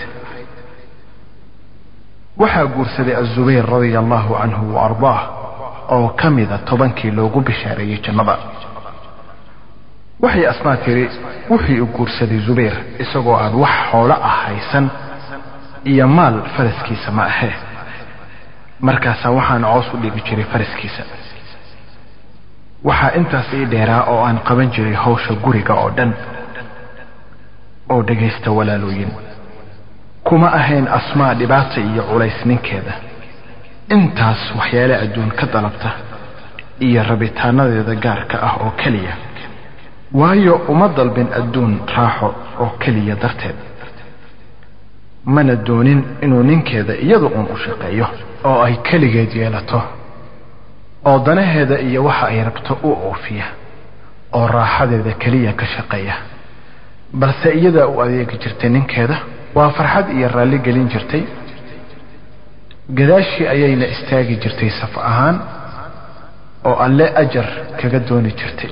waxaa guursaday az-Zubayr radiyallahu anhu wa ardaah oo kamida 10kii loogu bishaareeyay jannada. waxay Asmaa tiri wixii uu guursaday Zubayr isagoo aan wax xoolo ah haysan iyo maal faraskiisa ma ahe. markaas waxaan coos u dhigi jiray faraskiisa. waxaa intaas ii dheeraa oo aan qaban jiray hawsha guriga oo dhan. oo dhageysta walaalooyin, kuma ahayn Asmaa dhibaato iyo culays ninkeeda. intaas waxyaale adduun ka dalabta iyo rabitaanadeeda gaarka ah oo kaliya, waayo uma dalbin adduun raaxo oo kaliya darteed. mana doonin inuu ninkeeda iyadu u shaqeeyo oo ay kaligeed yeelato oo danaheeda iyo waxa ay rabto u oofiya oo raaxadeeda kaliya ka shaqeeya, balse iyada u adeegi jirtay ninkeeda. waa farxad iyo raalli gelin jirtay. gadaashii ayayna istaagi jirtay saf ahaan oo alle ajar kaga dooni jirtay.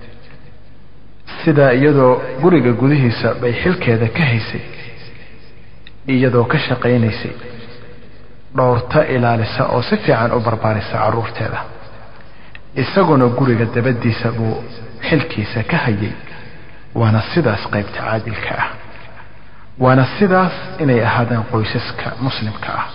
sida iyadoo guriga gudihiisa bay xilkeeda ka haysay, iyadoo ka shaqaynaysay, dhowrta ilaalisa oo si fiican u barbaarisa caruurteeda. isaguna guriga dabadiisa buu xilkiisa ka hayay. waana sidaas qaybta caadilka ah. waana sidaas inay ahaadaan qoysaska muslimka ah.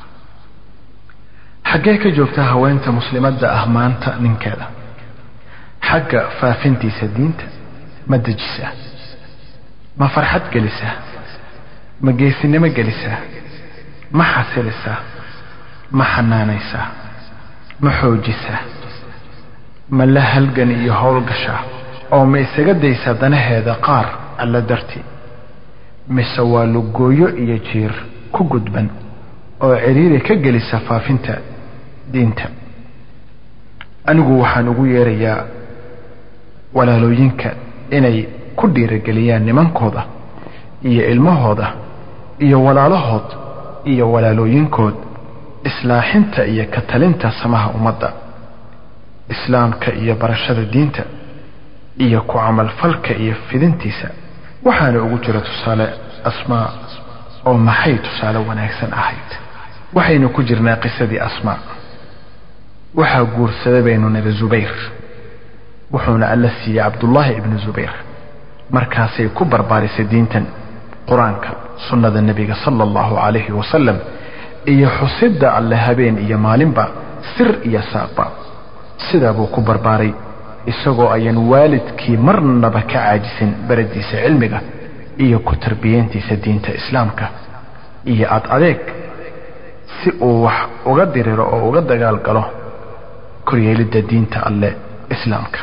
xaggee ka joogtaa haweenta muslimadda ah maanta ninkeeda? xagga faafintiisa diinta ma dejisaa? ma farxad gelisaa? ma geesinimo gelisaa? ma xasilisaa? ma xanaanaysaa? ma xoojisaa? ma la halgan iyo howlgashaa oo ma isaga daysaa danaheeda qaar alla dartii? mise waa lugooyo iyo jiir ku gudban oo ciriiri ka gelisa faafinta diinta? anigu waxaan ugu yeerayaa walaalooyinka inay ku dhiirigeliyaan nimankooda iyo ilmahooda iyo walaalahood iyo walaalooyinkood islaaxinta iyo ka talinta samaha ummadda islaamka iyo barashada diinta iyo ku camalfalka iyo fidintiisa. waxaana ugu jira tusaale Asmaa oo maxay tusaale wanaagsan ahayd. waxaynu ku jirnaa qisadii Asmaa. waxaa guursaday baynu nabi Zubayr, wuxuuna alla siiyay Cabdullaahi ibn Zubayr. markaasay ku barbaarisay diintan, quraanka, sunnada nabiga sallallahu alayhi wasallam iyo xusidda alle habeen iyo maalinba, sir iyo saaqba. sidaa buu ku barbaaray isagoo ayan waalidkii marnaba ka caajisin baradiisa cilmiga iyo ku tarbiyeentiisa diinta islaamka iyo adeeg si uu wax uga diriro oo uga dagaal galo koryeelidda diinta alle islaamka.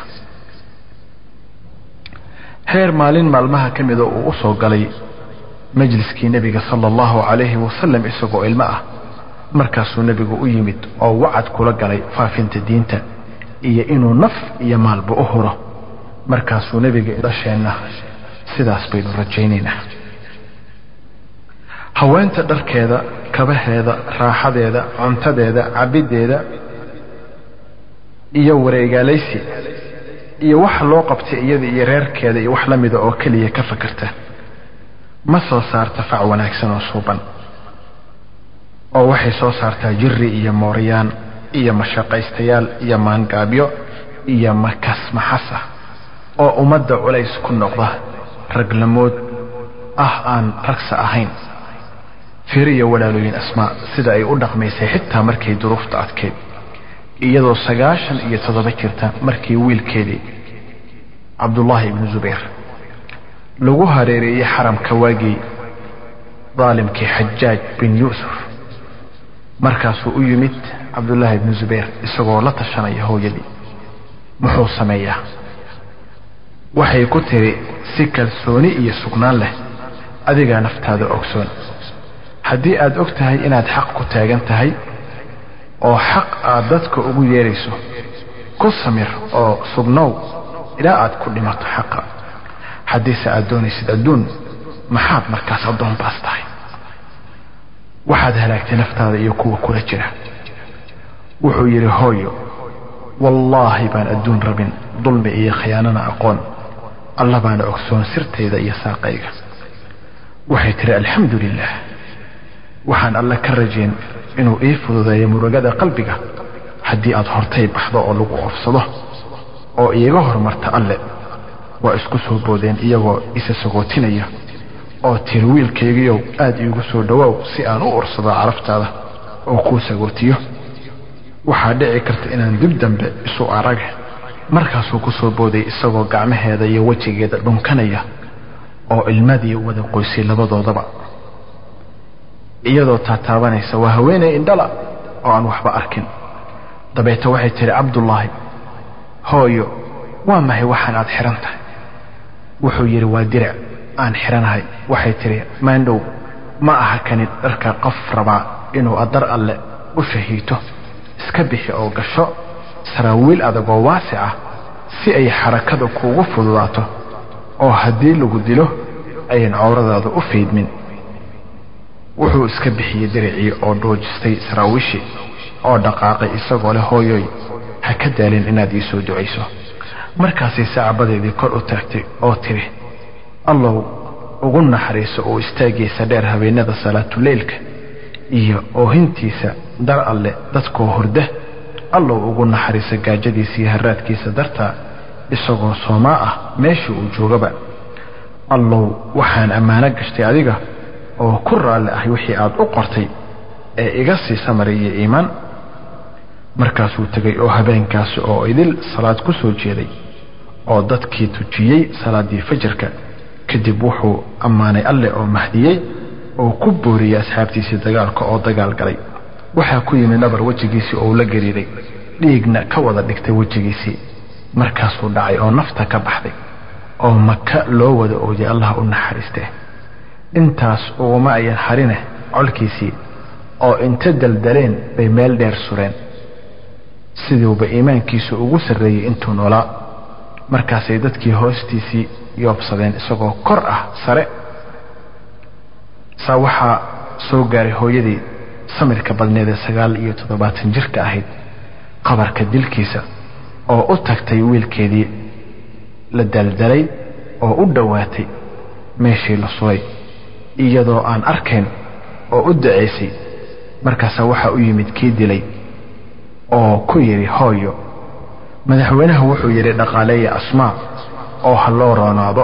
heer maalin maalmaha ka mid uu u soo galay majliskii nabiga sallallahu alayhi wasallam isagoo ilmo ah. markaasuu nabigu u yimid oo wacad kula galay faafinta diinta iyo inuu naf iyo maalba u huro. markaasuu nabiga dhasheenna sidaas baynu rajaynaynaa. haweenta dharkeeda, kabaheeda, raaxadeeda, cuntadeeda, cabideeda iyo wareegaalaysi iyo wax loo qabtay iyada iyo reerkeeda iyo wax la mida oo kaliya ka fakarta ma soo saarta fac wanaagsan oo suuban. oo waxay soo saartaa jirri iyo mooriyaan iyo mashaqaystayaal iyo maangaabyo iyo makas maxasa oo ummadda culays ku noqda, raglamood ah aan ragsa ahayn. fiiriya walaalooyin Asmaa sida ay u dhaqmaysay xitaa markay duruufta adkeed, iyadoo 97 jirta markii wiilkeedii Cabdullaahi ibn Zubayr lagu hareereeyay xaramka waagii daalimkii Xajaaj bin Yuusuf. markaasuu u yimid Cabdullaahi ibn Zubayr isagoo la tashanaya hooyadii. muxuu sameeyaa? waxay ku tiri si kalsooni iyo sugnaan leh, adiga naftaada ogsoon. haddii aad og tahay inaad xaq ku taagan tahay oo xaq aad dadka ugu yeerayso, ku samir oo sugnow ilaa aad ku dhimato xaqa. haddiise aad doonaysid adduun, maxaad markaas addoon baas tahay? waxaad halaagtay naftaada iyo kuwa kula jira. wuxuu yidhi hooyo, wallaahi baan adduun rabin, dulmi iyo khiyaanana aqoon. alla baana ogsoon sirtayda iyo saaqayga. waxay tiri alxamdulilah waxaan alla ka rajayn inuu ii fududeeyo murugada qalbiga haddii aad hortay baxdo oo lagu oofsado oo iiga hormarta alle waa isku soo boodeen iyagoo isa sagootinaya oo tiri wiilkaygiiow aad iigu soo dhawaaw si aan u ursado caraftaada oo kuu sagootiyo waxaa dhici karta inaan dib dambe isu arag markaasuu ku soo booday isagoo gacmaheeda iyo wejigeeda dhunkanaya oo ilmadii wada qoysay labadoodaba iyadoo taataabanaysa waa haweeney indhala oo aan waxba arkin dabeeta waxay tiri cabdullaahi hooyo waa maxay waxaan aad xiran tahay wuxuu yidhi waa dirac aan xiranahay waxay tiri maandhow ma aha kani dharka qof rabaa inuu adar alle u shahiito iska bixi oo gasho saraawiil adag oo waasic ah si ay xarakada kuugu fududaato oo haddii lagu dilo ayan cawradaada u faydmin wuxuu iska bixiyey diricii oo dhoojistay saraawiishii oo dhaqaaqay isagoo leh hooyoy ha ka daalin inaad ii soo ducayso markaasay saacabadeedii kor u taagtay oo tiri allow ugu naxariiso oo istaagiisa dheer habeenada salaatuleylka iyo oohintiisa dar alle dadkoo hurda allow ugu naxariiso gaajadiisa iyo haraadkiisa dartaa isagoo soomaa ah meeshii uu joogaba allow waxaan ammaano gashtay adiga oo ku raalli ahay wixii aad u qortay ee iga sii samariyay iimaan markaasuu tegay oo habeenkaasi oo idil salaad ku soo jeeday oo dadkii tujiyey salaadii fajrka kadib wuxuu ammaanay alle oo mahdiyey oo ku booriyey asxaabtiisii dagaalka oo dagaal galay waxaa ku yimid nabar wejigiisii oo la gariiray dhiigna ka wada dhigtay wejigiisii markaasuu dhacay oo nafta ka baxday oo maka loo wada ooyay allah u naxariistee intaas uguma ayan harine colkiisii oo inta daldaleen bay meel dheer sureen siduuba iimaankiisu ugu sarreeyey intuu noolaa markaasay dadkii hoostiisii yoobsadeen isagoo kor ah sare saa waxaa soo gaaray hooyadii samirka badneed ee 79 jirka ahayd qabarka dilkiisa oo u tagtay wiilkeedii la daldalay oo u dhowaatay meeshii la suray iyadoo aan arkayn oo u duceysay markaas waxa u yimid kii dilay oo ku yiri hooyo madaxweynaha wuxuu yiri dhaqaaleeya asmaa oo ha loo roonaado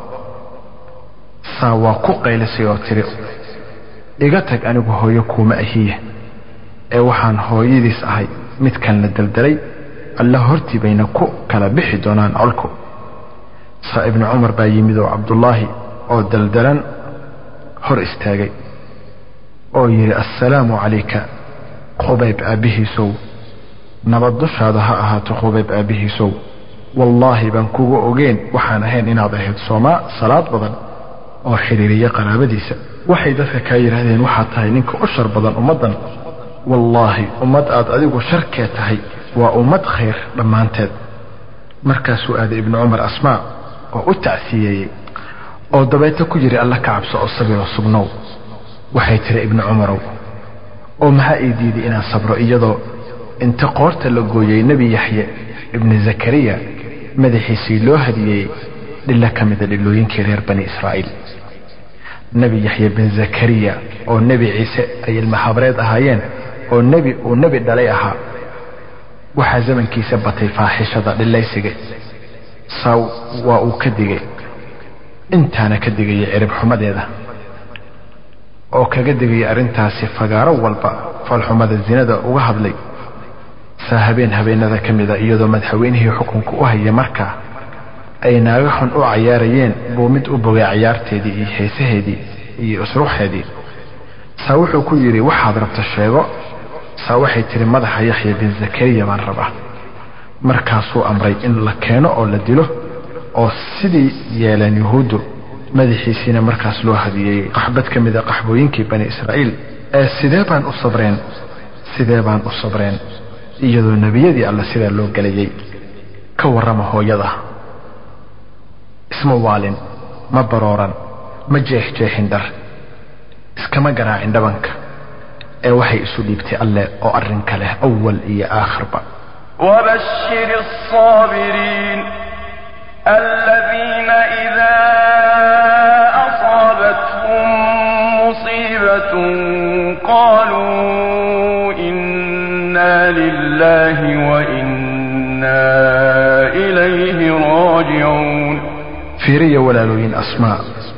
saa waa ku qaylisay oo tiri iga tag anigu hooyo kuma ahiye ee waxaan hooyadiis ahay midkan la daldalay alla hortii bayna ku kala bixi doonaan colku saa ibn umar baa yimid oo cabdullaahi oo daldalan hor istaagay oo yiri assalaamu calayka qubayb aabihiisow nabad dushaada ha ahaato qubayb aabihiisow wallaahi baan kugu ogeen waxaan ahayn inaad ahayd soomaa salaad badan oo xiriiriya qaraabadiisa waxay dadka ka yiraahdeen waxa tahay ninka u shar badan ummadan wallaahi ummad aad adigu sharkee tahay waa ummad khayr dhammaanteed markaasuu aaday ibn umar asmaa oo u tacsiyeeyey oo dabeeta ku yiri alla ka cabso oo sabiro sugnow waxay tiri ibn umarow oo maxaa ii diiday inaan sabro iyadoo inta qoorta la gooyay nabi yaxya ibn zakariya madaxiisii loo hadiyey dhilla ka mid ah dhilooyinkii reer bani israa'iil nabi yaxya bin zakariya oo nabi ciise ay ilmahabreed ahaayeen oo nabi dhalay ahaa waxa zamankiisa batay faaxishada dhilaysiga saw waa uu ka digay intaana ka digay cirib xumadeeda oo kaga digay arintaasi fagaaro walba falxumada zinada uga hadlay habeenada kamida iyadoo madaxweynihii xukunka u hayay markaa ay naaga xun u ciyaarayeen buu mid u bogay ciyaarteedii iyo heesaheedii iyo usruuxeedii saa wuxuu ku yiri waxaad rabta sheego saa waxay tiri madaxa yaxya bin zakariya baan rabaa markaasuu amray in la keeno oo la dilo oo sidii yeelan yahuudu madaxiisina markaas loo hadiyay qaxbad kamida qaxbooyinkii bani israa'iil ee sidee baan u sabreen iyadoo nabiyadii alla sida loo galayay ka warama hooyada isma waalin ma barooran ma jeexjeexin dar iskama garaacin dhabanka ee waxay isu dhiibtay alle oo arrin kale awal iyo aakhirba وبشر الصابرين الذين إذا أصابتهم أسماء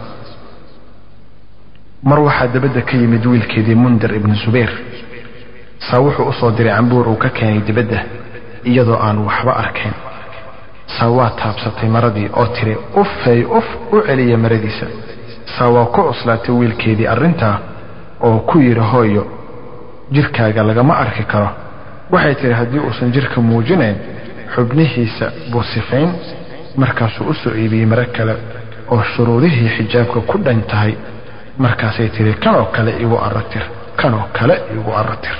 مروحة دبدة كيمد ويلكيدي منذر ابن زبير ساوحو أصدر عنبور وكاكين دبدة إيضو آن وحبا أركين ساوا تابسطي مردي أوتري أفاي أف أعلي مرديسا ساوا كو أصلاتي ويلكيدي أرنتا أو كوير هويو جيركاغا لغا ما أركي كرو waxay tiri hadii uusan jirka muujinayn xubnihiisa buusifayn markaas uu soo iibiyay mar kale oo shuruudihii xijaabka ku dhantahay markaas ay tiri kanoo kale igu aratir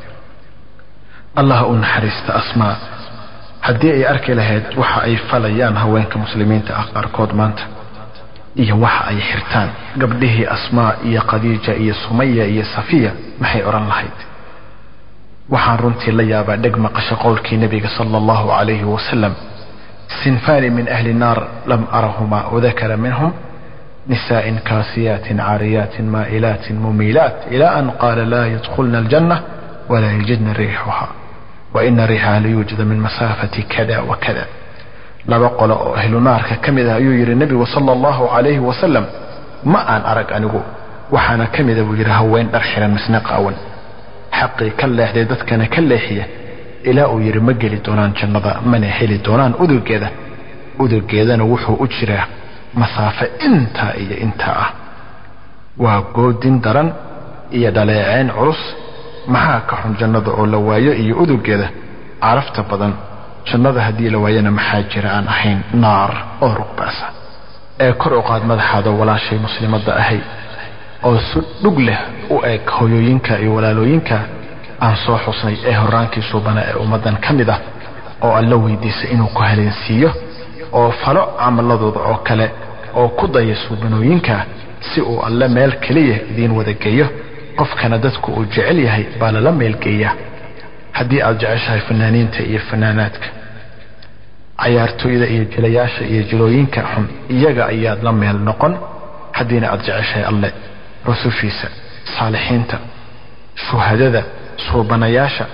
Allah uu naxariista Asmaa hadii ay arki lahayd waxa ay falayaan haweenka muslimiinta qaarkood maanta iyo waxa ay xirtaan gabdhihii Asmaa iyo Khadiija iyo Sumayya iyo Safiya maxay oran lahayd waxaan runtii la yaabaa dhegma qasha qowlkii nabiga sallallahu alayhi wa sallam sinfani min ahli nar lam arahuma wa dhakara minhum nisa'in kasiyatin ariyatin ma'ilatin mumilat ila an qala la yadkhulna aljanna wa la yajidna rihaha wa inna rihaha la yujad min masafati kada wa kada laba qolo oo ahli naarka kamid ah ayuu yiri nabiga sallallahu alayhi wa sallam ma aan arag anigu waxaana kamid ah yiri haween dhar xiran misna qaawan حقي كله ديدت كان كلهيه إلى وير مجلي دونان جنة من حلي دونان أدو جدا وحو أجره مسافة إنتا وجودين درن يدلعين عرس معاك حن جنة أولوايا أدو جدا عرفت بدن جنة هدي لواينا محاجر عن حين نار أو رقباسة كرو قاد مدح هذا ولا شيء مسلم الدأهي oo dhug leh u eeg hooyooyinka iyo walaalooyinka aan soo xusnay ee horaankii suubana ee ummadan kamid ah oo alla weydiisay inuu ku haleensiiyo oo falo camaladooda oo kale oo ku daya suubanooyinka si uu alla meel kaliya idin wada geeyo qofkana dadku uu jecel yahay baa la meel geeya haddii aad jeceshahay fanaaniinta iyo fanaanaadka ciyaartooyda iyo jilayaasha iyo jilooyinka xun iyaga ayaad la meel noqon haddiina aad jeceshahay alle رسوشيسا صالحين شهداء صوبنياشا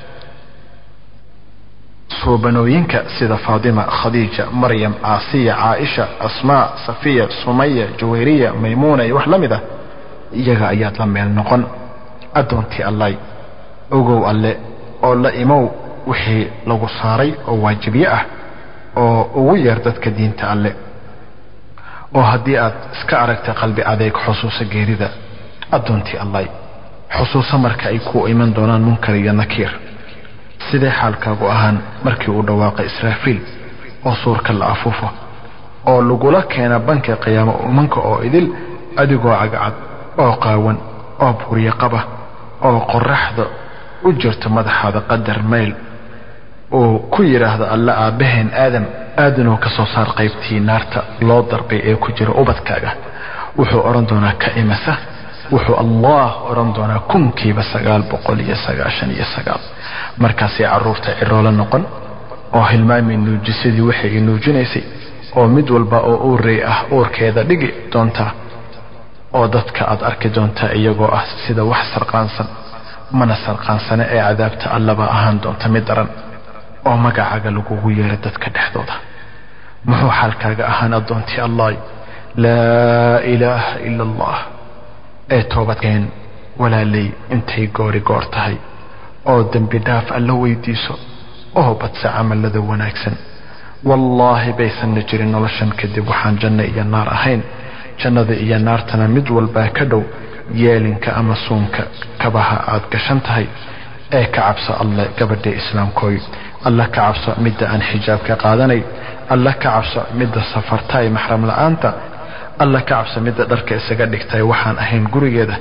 صوبنوينك سيدة فاطمة خديجة مريم عاصية عائشة أسماء صفية سمية جويرية ميمونة يوحلمدة إيجا آيات لما يلنقن أدونتي الله أوغو الله أو لا إمو وحي لغو صاري أو واجبية أو ويردتك دين تألي oo hadii aad iska aragtay qalbi adeeg xusuusa geerida adoontii Allah xusuusa marka ay ku iman doonaan munkar iyo nakiir sidee xaalkaagu ahaan markii uu dhawaaqay Israafiil oo suurka la afuufo oo lagula keena banka qiyaamo umanka oo idil adigoo cagcad oo qaawan oo buriya qaba oo qorraxda u jirto madaxaada qadar mayl oo ku yiraahdo alla aabaheen aadano ka soo saar qaybtii naarta loo darbay ee ku jira ubadkaaga wuxuu oran doonaa ka imasa wuxuu Allah oran doonaa kunkiiba 999 markaas ay caruurta ciroola noqon oo hilmaami nuujisadii waxay nuujinaysay oo mid walba oo uurey ah uurkeeda dhigi doonta oo dadka aad arki doonta iyagoo ah sida wax sarqaansan mana sarqaansana ee cadaabta alla ba ahaan doonta mid daran oo magacaaga lagu yeero dadka dhexdooda muxuu xalkaaga ahaan adoontii Allah la ilaha illa Allah ee toobadkeen walaalay intay goor tahay oo dambi dhaaf alla weydiiso oo badsa amalada wanaagsan wallahi baysan jirin noloshan kadib waxaan janno iyo naar ahayn jannada iyo naartana mid walba ka dhow yeelinka ama suunka kabaha aad gashan tahay ee ka cabso Allah gabadha islaamkooy الله كعبس مدة عن حجاب كقادني الله كعبس مدة سفرتاي محرم لأنت الله كعبس مدة درك سجدك تاي وحان أهين قري جده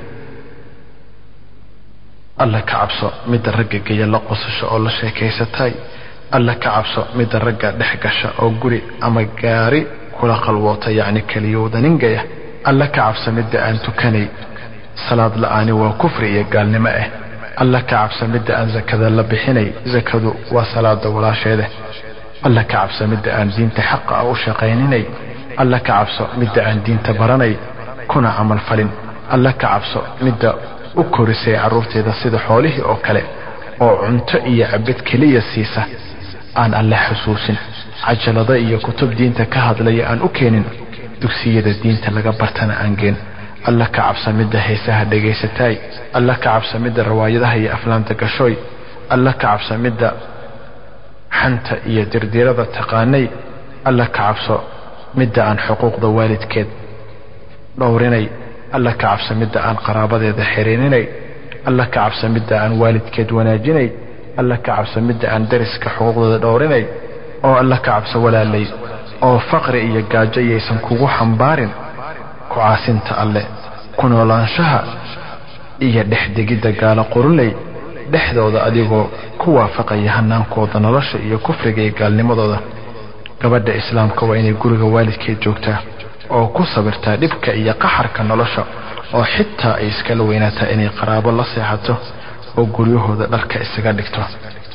الله كعبس مدة رجع يلا قصش الله شيء كيستاي الله كعبس مدة رجع دحكش أو قري أما جاري كل خلوات يعني كليودا ننجيه الله كعبس مدة أن تكني صلاة لآني وكفري قال نمائه الله كعبس مدة أن زكذا لبحيني زكذو وصلاة ولا شيء الله كعبس مدة أن دين تحق أو شقينيني الله كعبس مدة أن دين تبرني كنا عمل فلن الله كعبس مدة أكرسي عروتي ذا سيد حوله أو كله أو عنتئي عبد كلية سيسة أن الله حسوس عجل ضيء كتب دين تكهد لي أن أكين dugsiyada diinta laga bartana aan geen alla ka cabsamida heesaha dhageysatay alla ka cabsamida riwaayadaha iyo aflaanta gashoy alla ka cabsamida xanta iyo dirdirada taqaanay alla ka cabso midda aan xuquuqda waalidkeed dhowrinay alla ka cabsamida aan qaraabadeeda xiriirinay alla ka cabsamida aan waalidkeed wanaajinay alla ka cabsamida aan dariska xuquuqdooda dhowrinay oo alla ka cabso walaalay oo faqri iyo gaajo aysan kugu xambaarin ku caasinta alle ku noolaanshaha iyo dhexdegidda gaala qurulay dhexdooda adigoo ku waafaqaya hanaankooda nolosha iyo kufriga iyo gaalnimadooda gabadha islaamka waa inay guriga waalidkeed joogtaa oo ku sabirtaa dhibka iyo qaxarka nolosha oo xitaa ay iskala weynaataa inay qaraabo la seexato oo guryahooda dharka isaga dhigto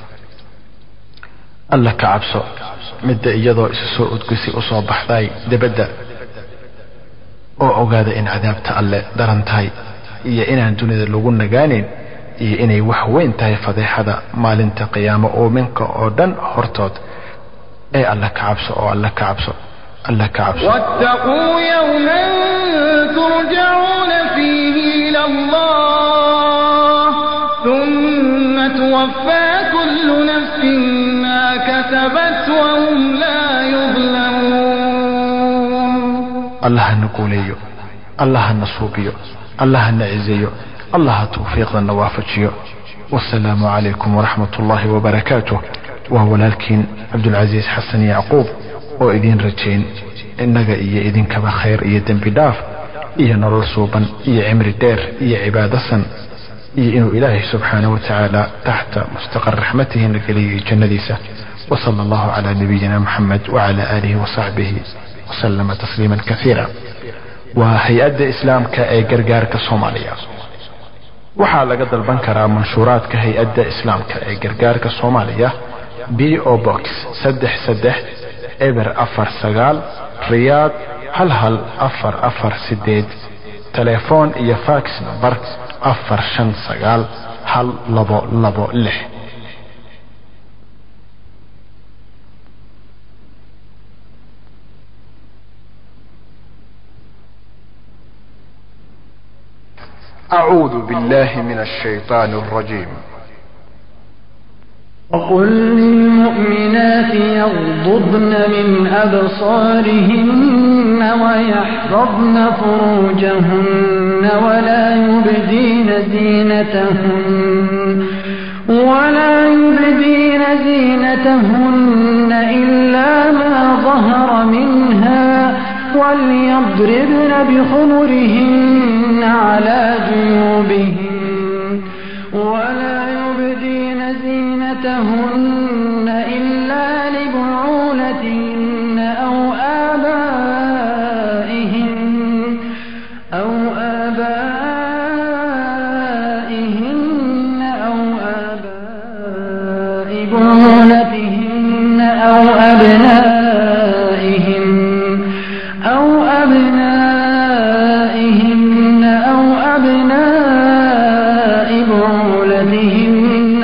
alla ka cabso midda iyadoo isu soo udgisi u soo baxday dabadda oo ogaada in cadaabta alle daran tahay iyo inaan dunida lagu nagaanin iyo inay wax weyn tahay fadeexada maalinta qiyaamo oo minka oo dhan hortood ee alla ka cabso oo alla ka cabso alla ka cabso wattaquu yawman turja'una fihi ila Allah thumma tuwaffa kullu nafsin ma kasabat wa hum la yuzlamun الله نقوليو الله نصوبيو الله نعزيو الله توفيقنا نوافجيو والسلام عليكم ورحمة الله وبركاته وهو لكن عبد العزيز حسن يعقوب وإذين رجين إنك إيا إذين كما خير إيا دنبي داف إيا نرى صوبا إيا عمر دير إيا عبادة إيا إنو إلهي سبحانه وتعالى تحت مستقر رحمته نقلي جنديسة وصلى الله على نبينا محمد وعلى آله وصحبه وسلم تسليما كثيرا وهيئة إسلام كأي قرقار كصوماليا وحال قد البنكرة منشورات كهيئة إسلام كأي قرقار كصوماليا بي او بوكس سدح إبر أفر سقال رياض هل أفر سديد تليفون إيا فاكس نمبر أفر شن سقال هل لبو لح أعوذ بالله من الشيطان الرجيم وقل للمؤمنات يغضضن من أبصارهن ويحفظن فروجهن ولا يبدين زينتهن إلا ما ظهر منها وليضربن بخمرهن على جيوبهن ولا يبدين زينتهن إلا لبعولتهن أو آبائهن أو آباء بعولتهن أو أبنائهن أو أبناء بعولتهن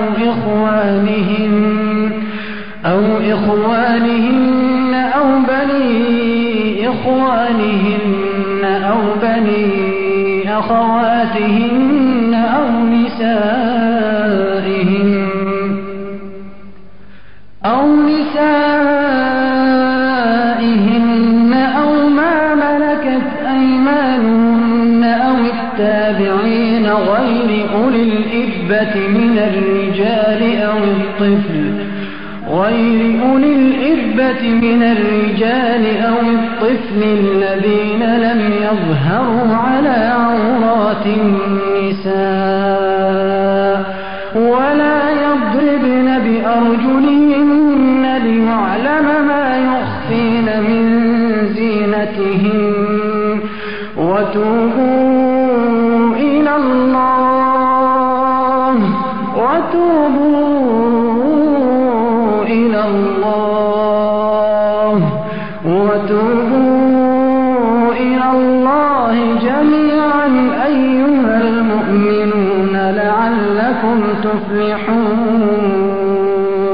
أو إخوانهن أو بني إخوانهن أو بني أخواتهن أو نسائهن أو ما ملكت أيمانهن أو التابعين غير أولي الإربة من الرجال أو الطفل الذين لم يظهروا على عورات النساء ولا يضربن بأرجلهن ليعلم ما يخفين من زينتهن وتوبوا إلى الله جميعا أيها المؤمنون لعلكم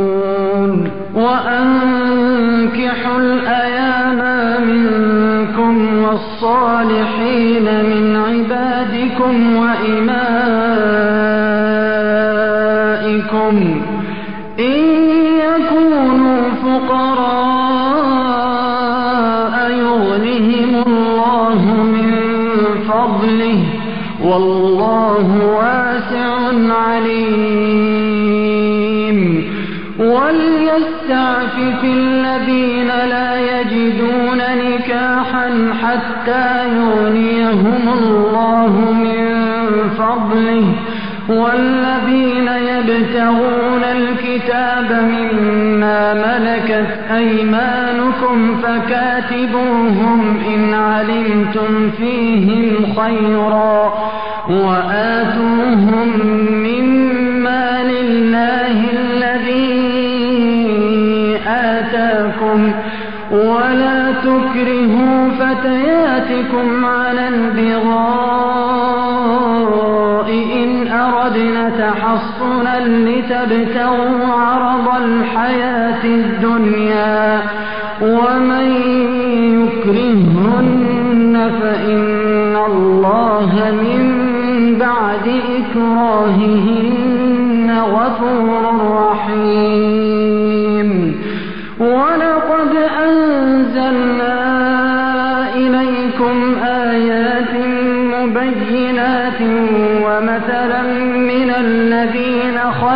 تفلحون وأنكحوا الأيام منكم الصالحين من عبادكم وإمائكم إن يكونوا فقراء يغنهم الله من فضله والله واسع عليم وليستعفف الذين لا يجدون نكاحا حتى يغنيهم الله من فضله والذين يبتغون الكتاب مما ملكت أيمانكم فكاتبوهم إن علمتم فيهم خيرا وآتوهم مما لله الذي آتاكم ولا تكرهوا فتياتكم على البغاء إن أردنا تحصنا لتبتغوا عرض الحياة الدنيا ومن يكرهن فإن الله من بعد إكراههن غفور رحيم ولقد أنزلنا إليكم آيات مبينات ومثلا من الذين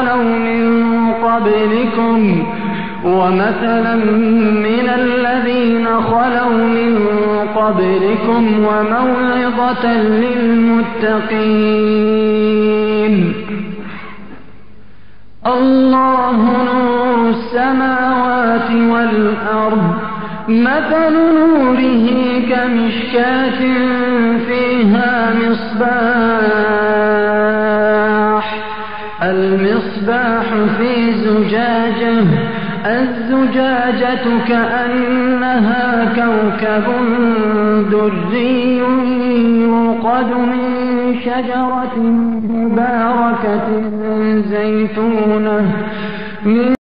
خلوا من قبلكم وموعظة للمتقين الله نور السماوات والأرض مثل نوره كمشكاة فيها مصباح المصباح في زجاجة الزجاجة كأنها كوكب دري يوقد من شجرة مباركة زيتونة من